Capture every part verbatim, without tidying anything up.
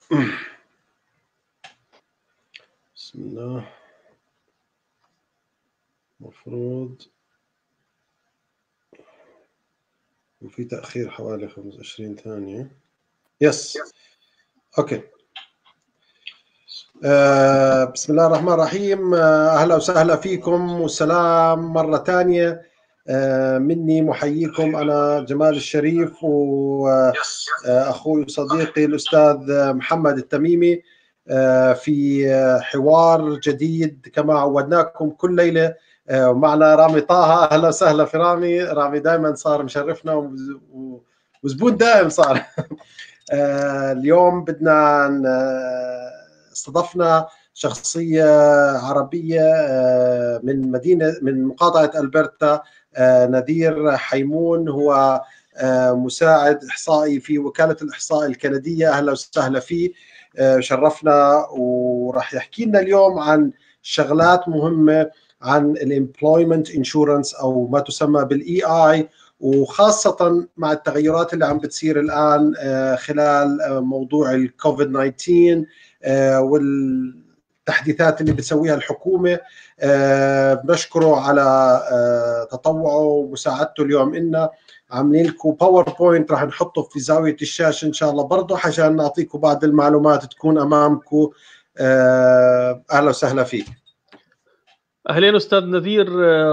بسم الله. مفروض وفي تأخير حوالي خمسة وعشرين ثانية. يس اوكي. آه بسم الله الرحمن الرحيم. آه اهلا وسهلا فيكم والسلام مرة ثانية. آه مني محييكم انا جمال الشريف واخوي وصديقي الاستاذ محمد التميمي آه في حوار جديد كما عودناكم كل ليلة. آه ومعنا رامي طه. اهلا وسهلا في رامي. رامي دائما صار مشرفنا وزبون دائم صار. آه اليوم بدنا استضفنا شخصية عربية من مدينة من مقاطعة ألبرتا، نذير حيمون. هو مساعد إحصائي في وكالة الإحصاء الكندية. أهلا وسهلا فيه، شرفنا. وراح يحكي لنا اليوم عن شغلات مهمة عن الامبلويمنت انشورنس أو ما تسمى بالإي آي، وخاصة مع التغيرات اللي عم بتصير الآن خلال موضوع الكوفيد تسعة عشر والتحديثات اللي بتسويها الحكومة. بنشكره على تطوعه ومساعدته اليوم. إلنا عاملين لكم باوربوينت راح نحطه في زاوية الشاشة إن شاء الله برضه عشان نعطيكم بعض المعلومات تكون أمامكم. أهلا وسهلا فيك. أهلين أستاذ نذير،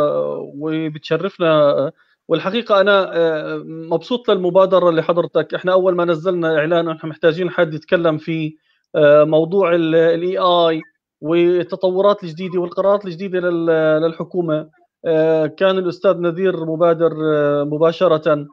وبتشرفنا. والحقيقة أنا مبسوط للمبادرة اللي حضرتك. إحنا أول ما نزلنا إعلان إحنا محتاجين حد يتكلم في موضوع الاي اي والتطورات الجديدة والقرارات الجديدة للحكومة. كان الأستاذ نذير مبادر مباشرة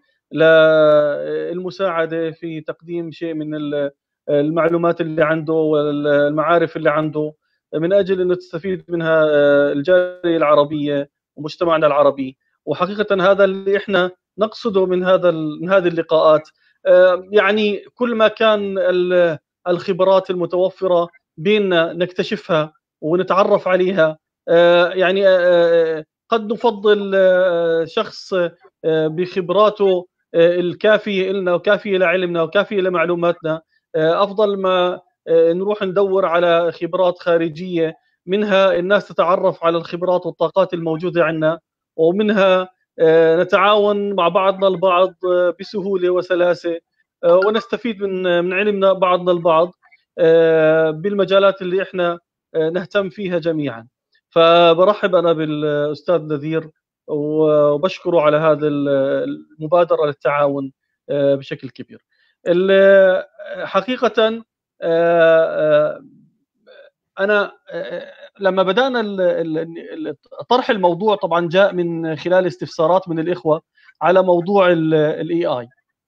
للمساعدة في تقديم شيء من المعلومات اللي عنده والمعارف اللي عنده من أجل أن تستفيد منها الجالية العربية ومجتمعنا العربي. وحقيقة هذا اللي إحنا نقصده من هذا من هذه اللقاءات. يعني كل ما كان الخبرات المتوفرة بيننا نكتشفها ونتعرف عليها. يعني قد نفضل شخص بخبراته الكافية لنا وكافية لعلمنا وكافية لمعلوماتنا، أفضل ما نروح ندور على خبرات خارجية منها الناس تتعرف على الخبرات والطاقات الموجودة عندنا، ومنها نتعاون مع بعضنا البعض بسهولة وسلاسة ونستفيد من من علمنا بعضنا البعض بالمجالات اللي احنا نهتم فيها جميعا. فبرحب أنا بالأستاذ نذير وبشكره على هذه المبادرة للتعاون بشكل كبير. حقيقة أنا لما بدأنا طرح الموضوع طبعا جاء من خلال استفسارات من الإخوة على موضوع الاي اي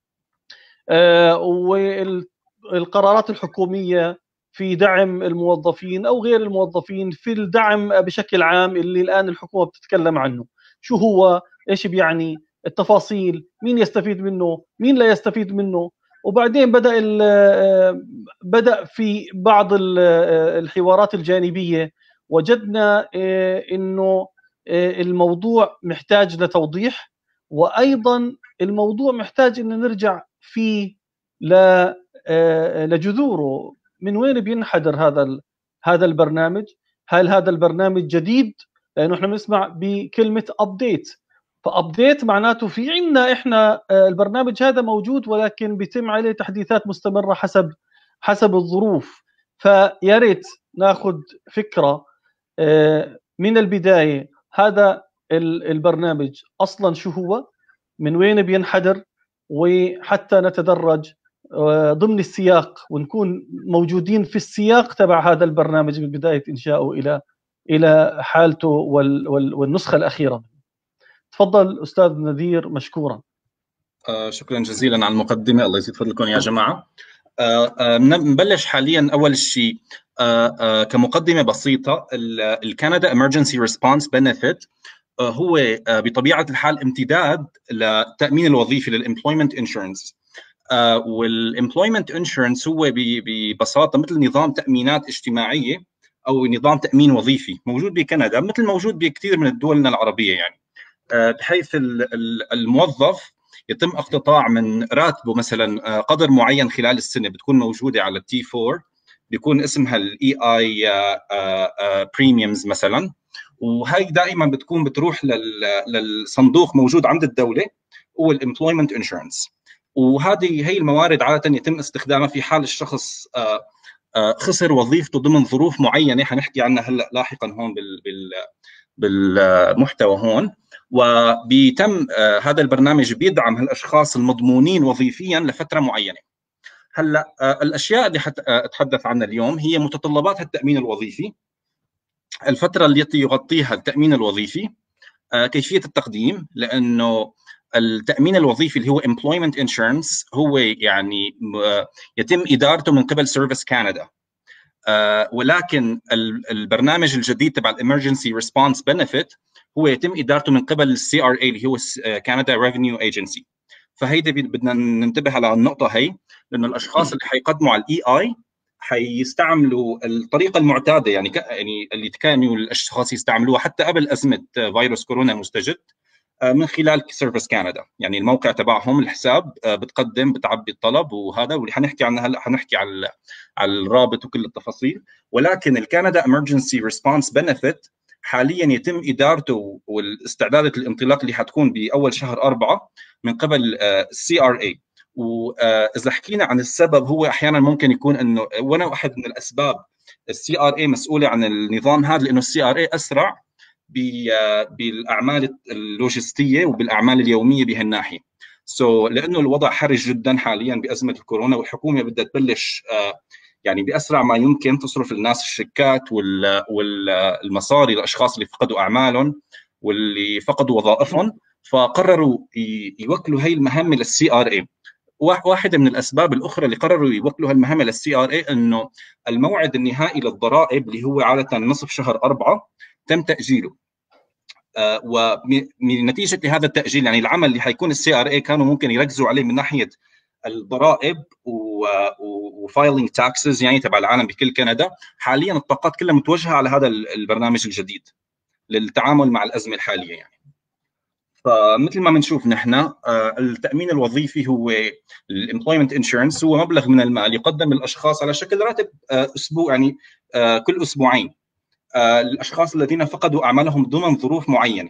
والقرارات الحكومية في دعم الموظفين أو غير الموظفين، في الدعم بشكل عام اللي الآن الحكومة بتتكلم عنه. شو هو؟ إيش بيعني؟ التفاصيل، مين يستفيد منه؟ مين لا يستفيد منه؟ وبعدين بدأ بدأ في بعض الحوارات الجانبية وجدنا إنه الموضوع محتاج لتوضيح، وأيضا الموضوع محتاج إن نرجع فيه لجذوره. من وين بينحدر هذا هذا البرنامج؟ هل هذا البرنامج جديد؟ لأنه احنا بنسمع بكلمة أبديت، فأبديت معناته في عنا إحنا البرنامج هذا موجود ولكن بيتم عليه تحديثات مستمرة حسب حسب الظروف. فيا ريت ناخذ فكرة من البداية، هذا البرنامج أصلا شو هو؟ من وين بينحدر؟ وحتى نتدرج ضمن السياق ونكون موجودين في السياق تبع هذا البرنامج من بداية إنشائه إلى إلى حالته والنسخة الأخيرة. تفضل أستاذ نذير مشكورا. آه شكرا جزيلا على المقدمة، الله يزيد فضلكم يا جماعة. آه آه نبلش حاليا. أول شيء آه آه كمقدمة بسيطة، الكندا Emergency Response Benefit آه هو آه بطبيعة الحال امتداد للتأمين الوظيفي للإمبلويمنت انشورنس. آه والإمبلويمنت انشورنس هو ببساطة مثل نظام تأمينات اجتماعية أو نظام تأمين وظيفي موجود بكندا، مثل موجود بكثير من الدول العربية، يعني بحيث الموظف يتم اقتطاع من راتبه مثلا قدر معين خلال السنه بتكون موجوده على التي أربعة، بيكون اسمها الاي اي بريميومز مثلا، وهي دائما بتكون بتروح للصندوق موجود عند الدوله هو الامبلويمنت انشورنس. وهذه هي الموارد عاده يتم استخدامها في حال الشخص خسر وظيفته ضمن ظروف معينه حنحكي عنها هلا لاحقا هون بال بالمحتوى هون. وبيتم هذا البرنامج بيدعم هالاشخاص المضمونين وظيفيا لفتره معينه. هلا الاشياء اللي حتتحدث عنها اليوم هي متطلبات التامين الوظيفي، الفتره التي يغطيها التامين الوظيفي، كيفيه التقديم، لانه التامين الوظيفي اللي هو employment insurance هو يعني يتم ادارته من قبل سيرفيس كندا، ولكن البرنامج الجديد تبع الامرجنسي ريسبونس بنفيت هو يتم ادارته من قبل السي ار اي اللي هو كندا ريفينيو ايجنسي. فهيدا بدنا ننتبه على النقطه هي، لانه الاشخاص اللي حيقدموا على الاي اي حيستعملوا الطريقه المعتاده، يعني يعني اللي كانوا الاشخاص يستعملوها حتى قبل ازمه فيروس كورونا المستجد، من خلال سيرفيس كندا. يعني الموقع تبعهم الحساب بتقدم بتعبي الطلب وهذا، واللي حنحكي عنه هلا حنحكي على على الرابط وكل التفاصيل. ولكن الكندا Emergency Response Benefit حاليا يتم ادارته والاستعداد للانطلاق اللي حتكون باول شهر أربعة من قبل السي ار اي. واذا حكينا عن السبب، هو احيانا ممكن يكون انه وانا واحد من الاسباب السي ار اي مسؤوله عن النظام هذا، لانه السي ار اي اسرع بالاعمال اللوجستيه وبالاعمال اليوميه بهالناحيه. سو so, لانه الوضع حرج جدا حاليا بازمه الكورونا، والحكومه بدها تبلش يعني باسرع ما يمكن تصرف الناس الشيكات والمصاري للاشخاص اللي فقدوا اعمالهم واللي فقدوا وظائفهم، فقرروا يوكلوا هي المهمه للسي ار اي. واحده من الاسباب الاخرى اللي قرروا يوكلوا هالمهمه للسي ار اي انه الموعد النهائي للضرائب اللي هو عاده نصف شهر أربعة تم تاجيله. آه ونتيجه لهذا التاجيل، يعني العمل اللي حيكون السي ار اي كانوا ممكن يركزوا عليه من ناحيه الضرائب وفايلينج تاكسز يعني تبع العالم بكل كندا، حاليا الطاقات كلها متوجهه على هذا البرنامج الجديد للتعامل مع الازمه الحاليه. يعني فمثل ما بنشوف نحن التامين الوظيفي هو الامبلويمنت انشورنس، هو مبلغ من المال يقدم للاشخاص على شكل راتب اسبوع، يعني كل اسبوعين، الاشخاص الذين فقدوا اعمالهم ضمن ظروف معينه.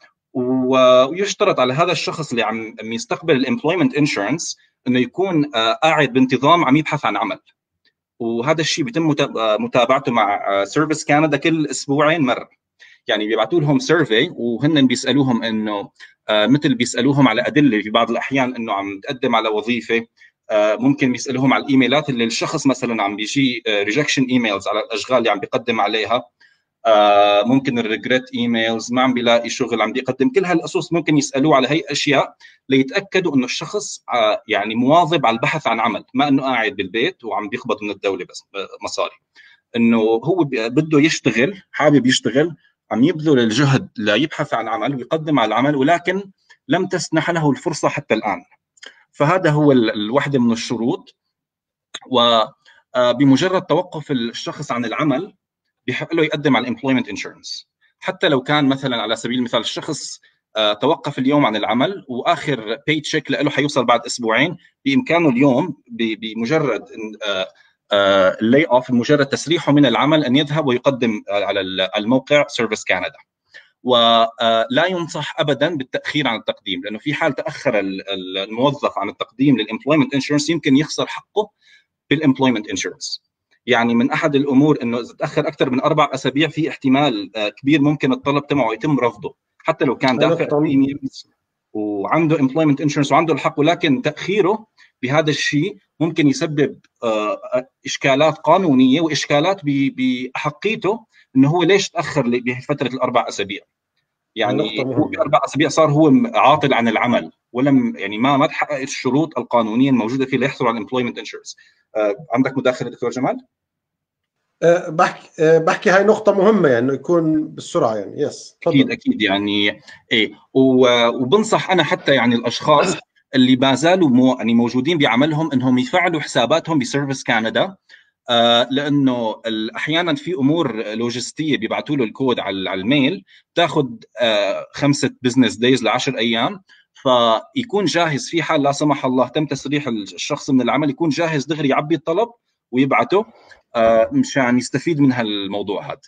ويشترط على هذا الشخص اللي عم يستقبل الامبلويمنت انشورنس انه يكون قاعد بانتظام عم يبحث عن عمل، وهذا الشيء بيتم متابعته مع سيرفيس كندا كل اسبوعين مره. يعني بيبعثوا لهم سيرفي وهن بيسالوهم انه مثل بيسالوهم على ادله في بعض الاحيان انه عم تقدم على وظيفه، ممكن بيسالوهم على الايميلات اللي الشخص مثلا عم بيجي ريجكشن ايميلز على الاشغال اللي عم بيقدم عليها، ممكن الريجريت ايميلز، ما عم بيلاقي شغل عم بيقدم، كل هالقصص ممكن يسالوه على هي الاشياء ليتاكدوا انه الشخص يعني مواظب على البحث عن عمل، ما انه قاعد بالبيت وعم بيقبض من الدوله بس مصاري، انه هو بده يشتغل، حابب يشتغل، عم يبذل الجهد ليبحث عن عمل ويقدم على العمل، ولكن لم تسنح له الفرصه حتى الان. فهذا هو الوحده من الشروط. وبمجرد توقف الشخص عن العمل بحق له يقدم على الامبلويمنت انشورنس، حتى لو كان مثلا على سبيل المثال الشخص توقف اليوم عن العمل واخر باي تشيك له حيوصل بعد اسبوعين، بامكانه اليوم بمجرد اللي اوف، مجرد تسريحه من العمل، ان يذهب ويقدم على الموقع سيرفيس كندا. ولا ينصح ابدا بالتاخير عن التقديم، لانه في حال تاخر الموظف عن التقديم للامبلويمنت انشورنس يمكن يخسر حقه بالامبلويمنت انشورنس. يعني من احد الامور انه اذا تاخر اكثر من اربع اسابيع في احتمال كبير ممكن الطلب تبعه يتم رفضه، حتى لو كان دافع بريميومز وعنده امبلويمنت انشورنس وعنده الحق، ولكن تاخيره بهذا الشيء ممكن يسبب اشكالات قانونيه واشكالات باحقيته انه هو ليش تاخر بفتره الاربع اسابيع. يعني هو باربع اسابيع صار هو عاطل عن العمل، ولم يعني ما ما تحقق الشروط القانونيه الموجوده فيه ليحصل على الامبلويمنت انشورنس. عندك مداخله دكتور جمال؟ أه بحكي أه بحكي هاي نقطة مهمة، يعني انه يكون بالسرعة، يعني يس اكيد اكيد يعني ايه. وبنصح انا حتى يعني الاشخاص اللي ما زالوا مو يعني موجودين بعملهم انهم يفعلوا حساباتهم بسيرفيس كندا، آه لانه احيانا في امور لوجستيه بيبعثوا له الكود على الميل، بتاخذ آه خمسه بزنس دايز لعشر ايام، فيكون جاهز في حال لا سمح الله تم تسريح الشخص من العمل، يكون جاهز دغري يعبي الطلب ويبعته مشان يستفيد من هالموضوع هذا.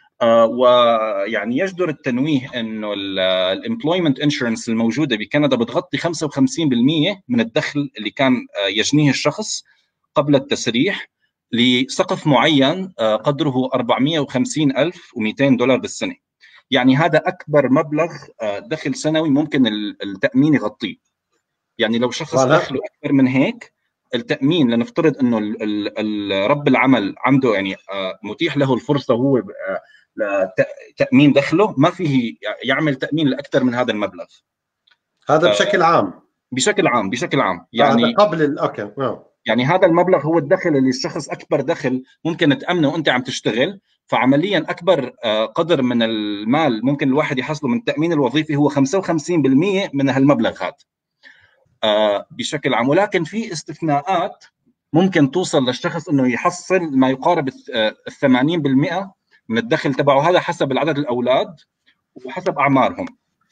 ويعني يجدر التنويه انه الامبلويمنت انشورنس الموجوده بكندا بتغطي خمسة وخمسين بالمئة من الدخل اللي كان يجنيه الشخص قبل التسريح لسقف معين قدره أربعمئة وخمسين ألف ومئتين دولار بالسنه. يعني هذا اكبر مبلغ دخل سنوي ممكن التامين يغطيه. يعني لو شخص دخله اكبر من هيك، التامين لنفترض انه رب العمل عنده يعني متيح له الفرصه هو لتامين دخله، ما فيه يعمل تامين لاكثر من هذا المبلغ. هذا بشكل عام بشكل عام بشكل عام يعني هذا قبل ال... اوكي يعني هذا المبلغ هو الدخل اللي الشخص اكبر دخل ممكن تامنه وانت عم تشتغل. فعمليا اكبر قدر من المال ممكن الواحد يحصله من التامين الوظيفي هو خمسة وخمسين بالمئة من هالمبلغ هذا بشكل عام. ولكن في استثناءات ممكن توصل للشخص انه يحصل ما يقارب ال ثمانين بالمئة من الدخل تبعه، هذا حسب العدد الاولاد وحسب اعمارهم.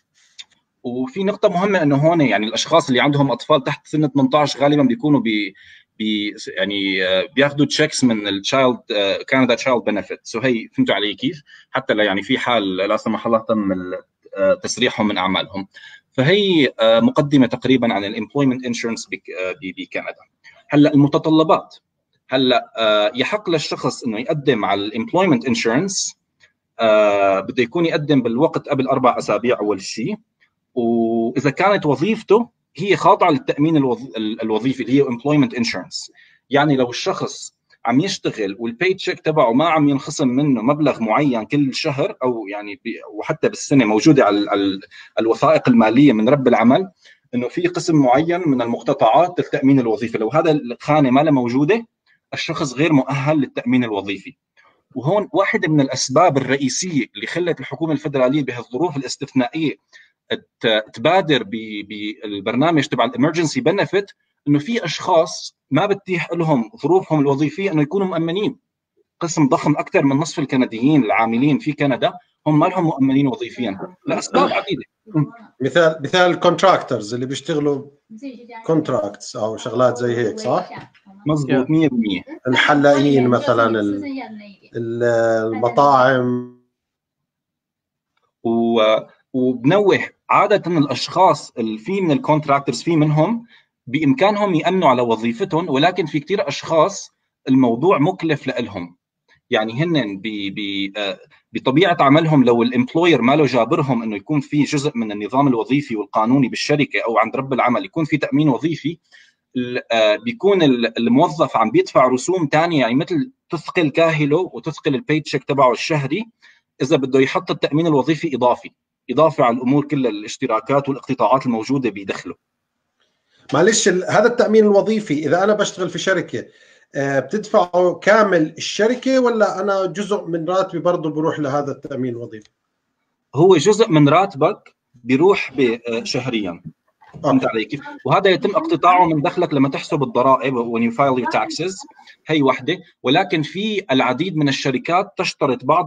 وفي نقطه مهمه انه هون يعني الاشخاص اللي عندهم اطفال تحت سن ثمانية عشر غالبا بيكونوا بي بي يعني بياخذوا تشيكس من التشايلد كندا تشايلد بنفيت. سو هي فهمتوا علي كيف؟ حتى لا يعني في حال لا سمح الله تم تسريحهم من اعمالهم. فهي مقدمه تقريبا عن الامبلويمنت انشورنس بكندا. هلا المتطلبات، هلا يحق للشخص انه يقدم على الامبلويمنت انشورنس، بده يكون يقدم بالوقت قبل اربع اسابيع اول شيء. واذا كانت وظيفته هي خاضعه للتامين الوظيفي اللي هي امبلويمنت انشورنس، يعني لو الشخص عم يشتغل والبي تشيك تبعه ما عم ينخصم منه مبلغ معين كل شهر او يعني وحتى بالسنه موجوده على الوثائق الماليه من رب العمل انه في قسم معين من المقتطعات للتامين الوظيفي، لو هذا الخانه ما لها موجوده الشخص غير مؤهل للتامين الوظيفي. وهون واحده من الاسباب الرئيسيه اللي خلت الحكومه الفدراليه بهالظروف الاستثنائيه تبادر بالبرنامج تبع الامرجنسي بنفيت، انه في اشخاص ما بتتيح لهم ظروفهم الوظيفيه انه يكونوا مؤمنين. قسم ضخم اكثر من نصف الكنديين العاملين في كندا هم ما لهم مؤمنين وظيفيا لاسباب عديده. مثال مثال الكونتراكترز اللي بيشتغلوا كونتراكتس او شغلات زي هيك، صح؟ مظبوط مية بالمية. الحلاقين مثلا، المطاعم. و وبنوه عاده الاشخاص اللي في من الكونتراكترز في منهم بامكانهم يامنوا على وظيفتهم، ولكن في كثير اشخاص الموضوع مكلف لهم. يعني هن بطبيعه عملهم لو الامبلوير ما له جابرهم انه يكون في جزء من النظام الوظيفي والقانوني بالشركه او عند رب العمل يكون في تامين وظيفي، بيكون الموظف عم بيدفع رسوم ثانيه يعني مثل تثقل كاهله وتثقل البي تشيك تبعه الشهري اذا بده يحط التامين الوظيفي اضافي اضافه على الامور كل الاشتراكات والاقتطاعات الموجوده بدخله. معلش، هذا التامين الوظيفي اذا انا بشتغل في شركه بتدفعه كامل الشركه ولا انا جزء من راتبي برضه بروح لهذا التامين الوظيفي؟ هو جزء من راتبك بيروح شهريا. فهمت علي كيف؟ وهذا يتم اقتطاعه من دخلك لما تحسب الضرائب when you file your taxes. هي وحده. ولكن في العديد من الشركات تشترط بعض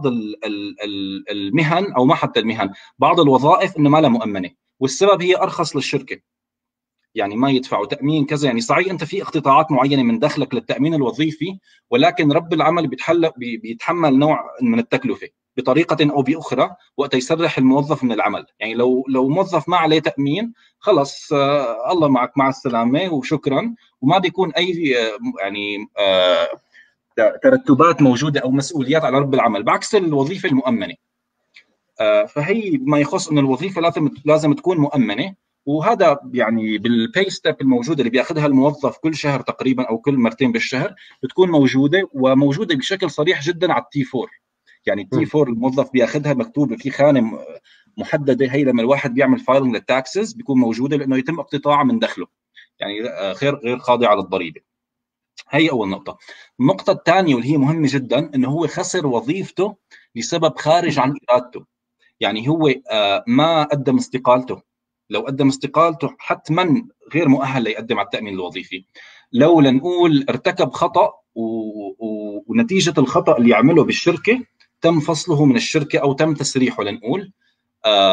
المهن او ما حتى المهن، بعض الوظائف انه ما لها مؤمنه، والسبب هي ارخص للشركه. يعني ما يدفعوا تامين كذا، يعني صحيح انت في اقتطاعات معينه من دخلك للتامين الوظيفي، ولكن رب العمل بيتحل بيتحمل نوع من التكلفه بطريقه او باخرى وقت يسرح الموظف من العمل. يعني لو لو موظف ما عليه تامين خلص آه الله معك مع السلامه وشكرا، وما بيكون اي آه يعني آه ترتبات موجوده او مسؤوليات على رب العمل، بعكس الوظيفه المؤمنه. آه فهي ما يخص ان الوظيفه لازم لازم تكون مؤمنه، وهذا يعني بالباي ستيب الموجوده اللي بياخذها الموظف كل شهر تقريبا او كل مرتين بالشهر بتكون موجوده، وموجوده بشكل صريح جدا على التي فور. يعني التي فور الموظف بياخذها مكتوبه في خانه محدده، هي لما الواحد بيعمل فايلنج للتاكسز بيكون موجوده لانه يتم اقتطاعها من دخله، يعني غير غير خاضعه للضريبه. هي اول نقطه. النقطه الثانيه واللي هي مهمه جدا انه هو خسر وظيفته لسبب خارج عن ارادته. يعني هو ما قدم استقالته، لو قدم استقالته حتما غير مؤهل ليقدم على التامين الوظيفي. لو لنقول ارتكب خطا و... و... ونتيجه الخطا اللي يعمله بالشركه تم فصله من الشركه او تم تسريحه، لنقول آه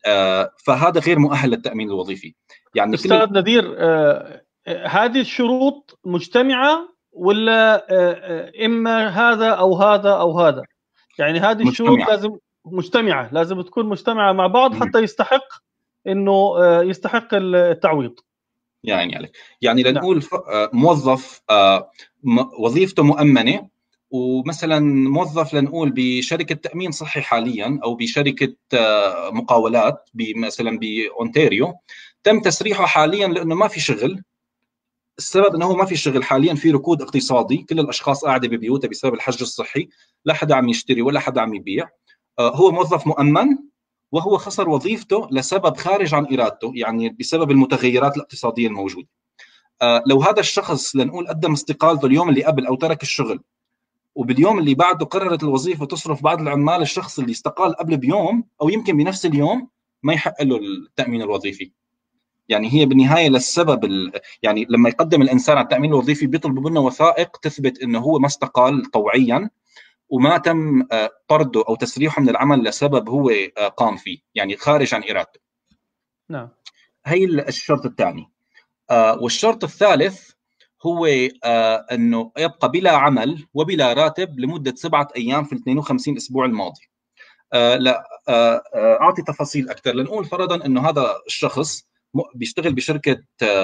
فهذا غير مؤهل للتأمين الوظيفي. يعني أستاذ ندير، هذه الشروط مجتمعة ولا إما هذا أو هذا أو هذا؟ يعني هذه الشروط لازم مجتمعة، لازم تكون مجتمعة مع بعض حتى يستحق إنه يستحق التعويض. يعني عليك. يعني لنقول موظف وظيفته مؤمنة، ومثلا موظف لنقول بشركة تأمين صحي حاليا أو بشركة مقاولات مثلا بأونتاريو، تم تسريحه حاليا لأنه ما في شغل. السبب أنه ما في شغل حاليا، في ركود اقتصادي، كل الأشخاص قاعدة ببيوتها بسبب الحجر الصحي، لا حدا عم يشتري ولا حدا عم يبيع. هو موظف مؤمن وهو خسر وظيفته لسبب خارج عن إرادته، يعني بسبب المتغيرات الاقتصادية الموجودة. لو هذا الشخص لنقول قدم استقالته اليوم اللي قبل أو ترك الشغل، وباليوم اللي بعده قررت الوظيفة تصرف بعض العمال الشخص اللي استقال قبل بيوم أو يمكن بنفس اليوم، ما يحق له التأمين الوظيفي. يعني هي بالنهاية للسبب ال... يعني لما يقدم الإنسان على التأمين الوظيفي بيطلبوا منه وثائق تثبت إنه هو ما استقال طوعيا وما تم طرده أو تسريحه من العمل لسبب هو قام فيه، يعني خارج عن إرادته. نعم. هي الشرط الثاني. والشرط الثالث هو أنه يبقى بلا عمل وبلا راتب لمدة سبعة أيام في الاثنين وخمسين أسبوع الماضي. لا أعطي تفاصيل أكثر. لنقول فرضا أنه هذا الشخص بيشتغل بشركة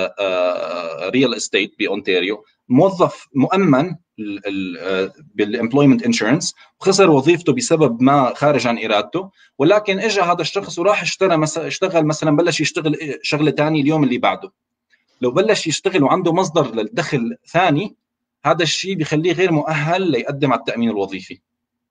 ريال استيت بأونتاريو، موظف مؤمن بالامبلويمنت انشورنس، وخسر وظيفته بسبب ما خارج عن إرادته، ولكن اجى هذا الشخص وراح اشترى مثلا اشتغل مثلا بلش يشتغل شغلة ثانية اليوم اللي بعده. لو بلش يشتغل وعنده مصدر للدخل ثاني، هذا الشيء بيخليه غير مؤهل ليقدم على التأمين الوظيفي.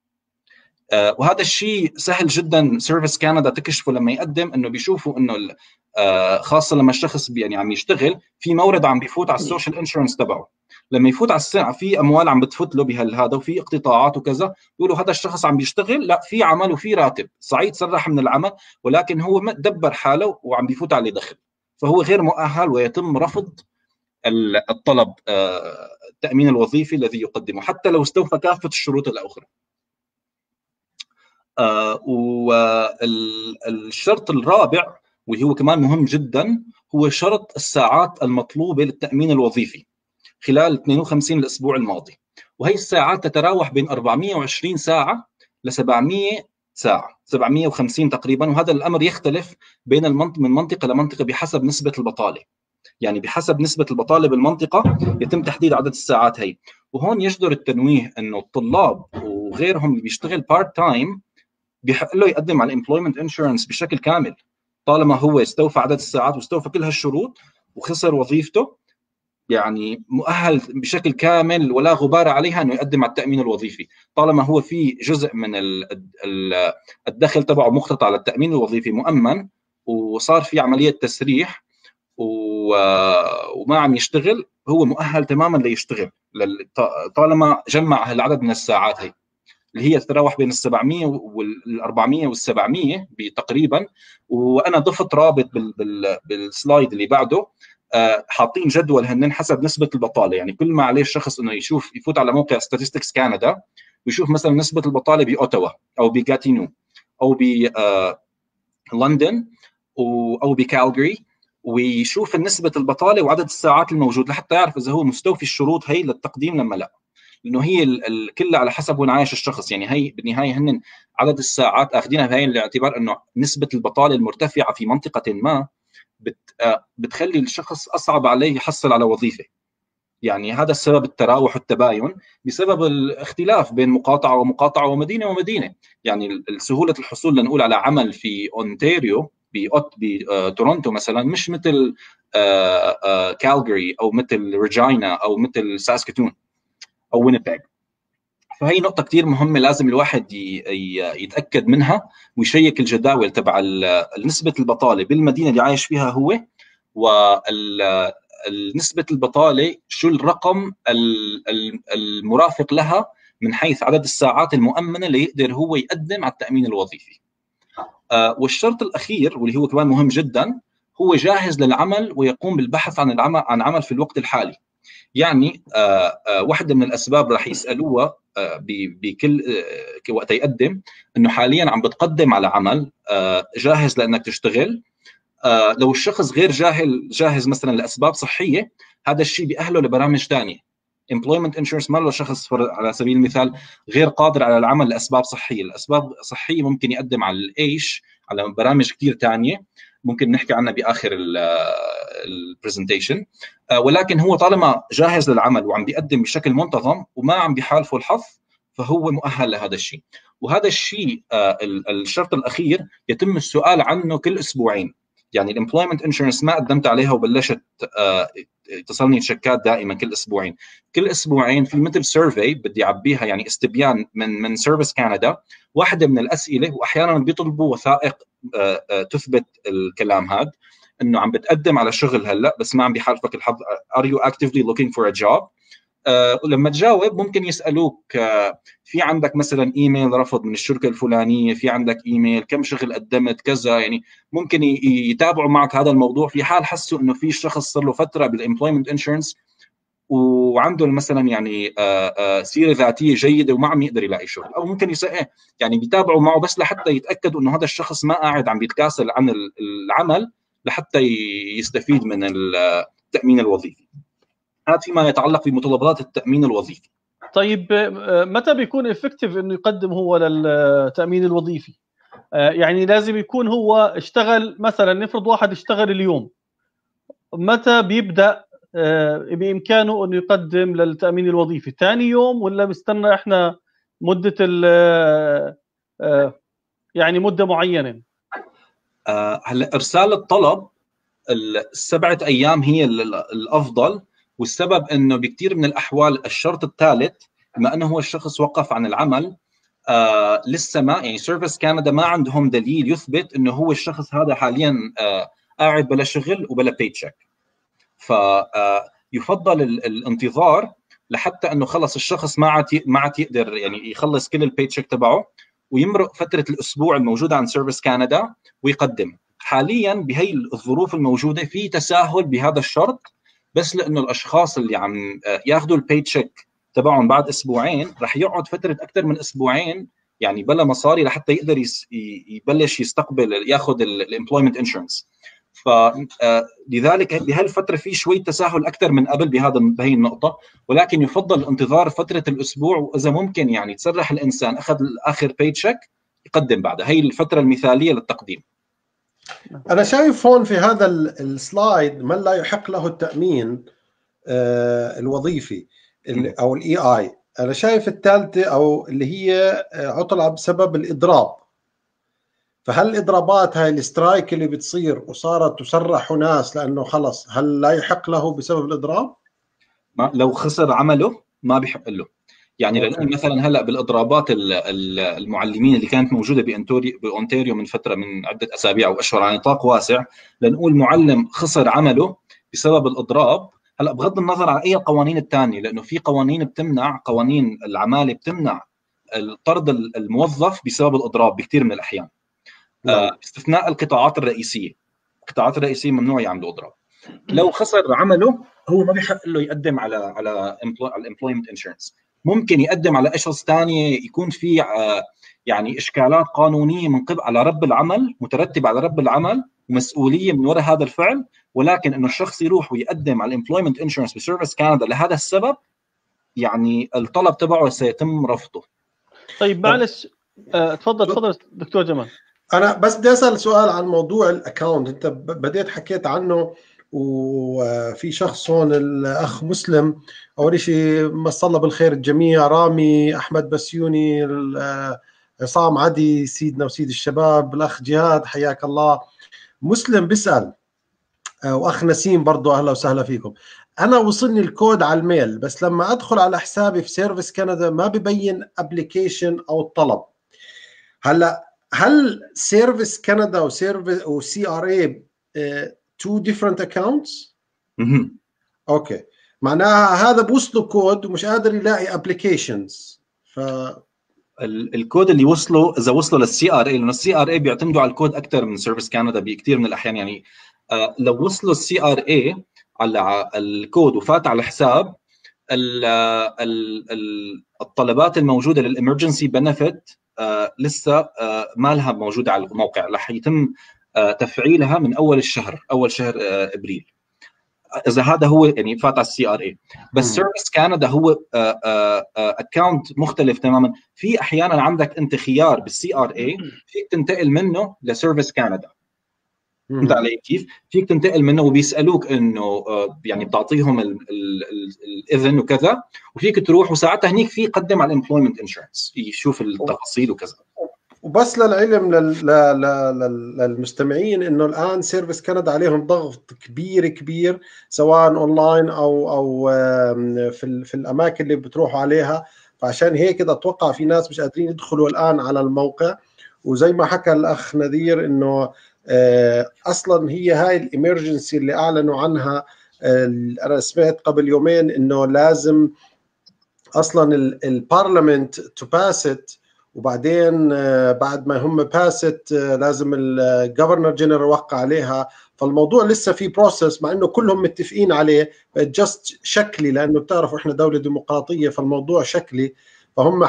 آه وهذا الشيء سهل جدا سيرفيس كندا تكشفه لما يقدم، انه بيشوفوا انه آه خاصه لما الشخص يعني عم يشتغل في مورد عم بيفوت على السوشيال انشورنس تبعه، لما يفوت على الساعه في اموال عم بتفوت له بهالهذا وفي اقتطاعات وكذا، بيقولوا هذا الشخص عم بيشتغل، لا في عمل وفي راتب، صعيد سرح من العمل ولكن هو دبر حاله وعم بيفوت عليه دخل، فهو غير مؤهل ويتم رفض الطلب التأمين الوظيفي الذي يقدمه حتى لو استوفى كافة الشروط الأخرى. والشرط الرابع واللي هو كمان مهم جدا هو شرط الساعات المطلوبة للتأمين الوظيفي خلال اثنين وخمسين الأسبوع الماضي، وهي الساعات تتراوح بين أربعمئة وعشرين ساعة ل سبعمئة ساعة، سبعمئة وخمسين تقريبا، وهذا الأمر يختلف بين المنطقة من منطقة لمنطقة بحسب نسبة البطالة. يعني بحسب نسبة البطالة بالمنطقة يتم تحديد عدد الساعات هي. وهون يجدر التنويه أنه الطلاب وغيرهم اللي بيشتغل بارت تايم بيحق له يقدم على الامبلويمنت انشورنس بشكل كامل طالما هو استوفى عدد الساعات واستوفى كل هالشروط وخسر وظيفته، يعني مؤهل بشكل كامل ولا غبار عليها انه يقدم على التأمين الوظيفي طالما هو في جزء من الدخل تبعه مقتطع على التأمين الوظيفي مؤمن، وصار في عملية تسريح وما عم يشتغل، هو مؤهل تماما ليشتغل طالما جمع هالعدد من الساعات هي اللي هي تتراوح بين السبعمئة والأربعمئة والسبعمئة تقريبا. وانا ضفت رابط بالسلايد اللي بعده، حاطين جدول هنن حسب نسبه البطاله، يعني كل ما عليه الشخص انه يشوف يفوت على موقع ستاتستكس كندا ويشوف مثلا نسبه البطاله باوتاوا او بغاتينو او بلندن او بكالجري، ويشوف نسبه البطاله وعدد الساعات الموجود لحتى يعرف اذا هو مستوفي الشروط هي للتقديم لما لا، لانه هي كلها على حسب وين عايش الشخص. يعني هي بالنهايه هن عدد الساعات اخذينها بعين الاعتبار انه نسبه البطاله المرتفعه في منطقه ما بت بتخلي الشخص اصعب عليه يحصل على وظيفه. يعني هذا السبب التراوح والتباين بسبب الاختلاف بين مقاطعه ومقاطعه ومدينه ومدينه. يعني سهوله الحصول لنقول على عمل في اونتاريو بتورونتو مثلا مش مثل كالجري او مثل ريجينا او مثل ساسكتون او وينيبيغ. فهي نقطة كتير مهمة لازم الواحد يتأكد منها ويشيك الجداول تبع نسبة البطالة بالمدينة اللي عايش فيها هو، ونسبة البطالة شو الرقم المرافق لها من حيث عدد الساعات المؤمنة ليقدر هو يقدم على التأمين الوظيفي. والشرط الأخير واللي هو كمان مهم جدا هو جاهز للعمل ويقوم بالبحث عن العمل عن عمل في الوقت الحالي. يعني آه آه واحده من الاسباب راح يسالوها آه بكل آه وقت يقدم انه حاليا عم بتقدم على عمل آه جاهز لانك تشتغل. آه لو الشخص غير جاهل جاهز مثلا لاسباب صحيه، هذا الشيء بيأهله لبرامج ثانيه. employment insurance ما له شخص على سبيل المثال غير قادر على العمل لاسباب صحيه، الاسباب صحيه ممكن يقدم على الايش على برامج كثير ثانيه ممكن نحكي عنها باخر البرزنتيشن. ولكن هو طالما جاهز للعمل وعم بيقدم بشكل منتظم وما عم بيحالفه الحظ، فهو مؤهل لهذا الشيء. وهذا الشيء الشرط الاخير يتم السؤال عنه كل اسبوعين. يعني الامبلويمنت انشورنس ما قدمت عليها وبلشت تصلني تشيكات دائما كل اسبوعين، كل اسبوعين في مثل سيرفي بدي اعبيها، يعني استبيان من من سيرفيس كندا. واحده من الاسئله، واحيانا بيطلبوا وثائق تثبت الكلام هذا، انه عم بتقدم على شغل هلا بس ما عم بيحالفك الحظ، are you actively looking for a job؟ آه ولما تجاوب ممكن يسالوك آه في عندك مثلا ايميل رفض من الشركه الفلانيه، في عندك ايميل، كم شغل قدمت، كذا. يعني ممكن يتابعوا معك هذا الموضوع في حال حسوا انه في شخص صار له فتره بالامبلويمنت انشورنس وعنده مثلا يعني آه آه سيره ذاتيه جيده وما عم يقدر يلاقي شغل، او ممكن يسأل يعني بيتابعوا معه بس لحتى يتاكدوا انه هذا الشخص ما قاعد عم بيتكاسل عن العمل لحتى يستفيد من التامين الوظيفي. هذا فيما يتعلق بمتطلبات التامين الوظيفي. طيب متى بيكون افكتيف انه يقدم هو للتامين الوظيفي؟ يعني لازم يكون هو اشتغل، مثلا نفرض واحد اشتغل اليوم، متى بيبدا بامكانه انه يقدم للتامين الوظيفي؟ ثاني يوم ولا بستنى احنا مده يعني مده معينه؟ هلا ارسال الطلب السبعه ايام هي الافضل، والسبب انه بكثير من الاحوال الشرط الثالث بما انه هو الشخص وقف عن العمل آه لسه ما يعني سيرفيس كندا ما عندهم دليل يثبت انه هو الشخص هذا حاليا آه قاعد بلا شغل وبلا باي تشيك. فيفضل الانتظار لحتى انه خلص الشخص ما عاد ما عاد يقدر يعني يخلص كل الباي تشيك تبعه ويمرق فتره الاسبوع الموجوده عند سيرفيس كندا ويقدم. حاليا بهي الظروف الموجوده في تساهل بهذا الشرط، بس لانه الاشخاص اللي عم ياخذوا الباي تشيك تبعهم بعد اسبوعين رح يقعد فتره اكثر من اسبوعين يعني بلا مصاري لحتى يقدر يبلش يستقبل ياخذ الامبلويمنت انشورنس. فلذلك بهالفتره في شوي تساهل اكثر من قبل بهذا بهي النقطه، ولكن يفضل الانتظار فتره الاسبوع، واذا ممكن يعني تسرح الانسان اخذ اخر باي تشيك يقدم بعدها. هي الفتره المثاليه للتقديم. أنا شايف هون في هذا السلايد من لا يحق له التأمين الوظيفي أو الإي آي. أنا شايف الثالثة أو اللي هي عطلة بسبب الإضراب. فهل الإضرابات هاي السترايك اللي بتصير وصارت تسرح ناس لأنه خلص، هل لا يحق له بسبب الإضراب؟ ما لو خسر عمله ما بيحق له. يعني لنقول مثلا هلا بالاضرابات المعلمين اللي كانت موجوده بأونتاريو من فتره من عده اسابيع او اشهر على نطاق واسع، لنقول معلم خسر عمله بسبب الاضراب. هلا بغض النظر عن اي القوانين الثانيه، لانه في قوانين بتمنع، قوانين العماله بتمنع طرد الموظف بسبب الاضراب بكثير من الاحيان باستثناء آه القطاعات الرئيسيه. القطاعات الرئيسيه ممنوع يعملوا اضراب. لو خسر عمله هو ما بيحق له يقدم على على الامبلويمنت انشورنس. ممكن يقدم على اشخاص ثانيه يكون في يعني اشكالات قانونيه من قبل على رب العمل، مترتبه على رب العمل ومسؤوليه من وراء هذا الفعل، ولكن انه الشخص يروح ويقدم على الامبلويمنت انشورنس بسيرفيس كندا لهذا السبب، يعني الطلب تبعه سيتم رفضه. طيب معلش أه، تفضل تفضل دكتور جمال. انا بس بدي اسال سؤال عن موضوع الاكونت. انت بديت حكيت عنه وفي شخص هون الاخ مسلم، اول شيء مسا الله بالخير الجميع، رامي، احمد بسيوني، عصام عدي، سيدنا وسيد الشباب، الاخ جهاد حياك الله. مسلم بيسال، واخ نسيم برضه اهلا وسهلا فيكم. انا وصلني الكود على الميل، بس لما ادخل على حسابي في سيرفيس كندا ما ببين ابلكيشن او الطلب. هلا هل سيرفيس كندا وسيرفيس وسي ار اي تو ديفرنت اكونتس؟ اها اوكي، معناها هذا بوصله كود ومش قادر يلاقي ابلكيشنز. ف الكود اللي وصله اذا وصله للسي ار اي، لانه السي ار اي بيعتمدوا على الكود اكثر من سيرفيس كندا بكثير من الاحيان. يعني آه لو وصلوا السي ار اي على الكود وفات على الحساب، الطلبات الموجوده للامرجنسي بنفيت لسه ما لها موجوده على الموقع، رح يتم تفعيلها من اول الشهر، اول شهر ابريل، اذا هذا هو يعني فات على السي ار اي. بس سيرفيس كندا هو اكونت مختلف تماما. في احيانا عندك انت خيار بالسي ار اي فيك تنتقل منه لسيرفيس كندا، فهمت علي كيف؟ فيك تنتقل منه وبيسالوك انه يعني بتعطيهم الاذن وكذا، وفيك تروح وساعتها هنيك في يقدم على الامبلويمنت انشورنس يشوف التفاصيل وكذا. وبس للعلم للمستمعين انه الان سيرفيس كندا عليهم ضغط كبير كبير، سواء اونلاين او او في في الاماكن اللي بتروحوا عليها، فعشان هيك اتوقع في ناس مش قادرين يدخلوا الان على الموقع. وزي ما حكى الاخ نذير انه اصلا هي هاي الامرجنسي اللي اعلنوا عنها، انا سمعت قبل يومين انه لازم اصلا البارلمنت تو باس ات، وبعدين بعد ما هم باست لازم الجفرنر جنرال يوقع عليها. فالموضوع لسه في بروسس، مع انه كلهم متفقين عليه، جست شكلي، لانه بتعرفوا احنا دوله ديمقراطيه فالموضوع شكلي. فهم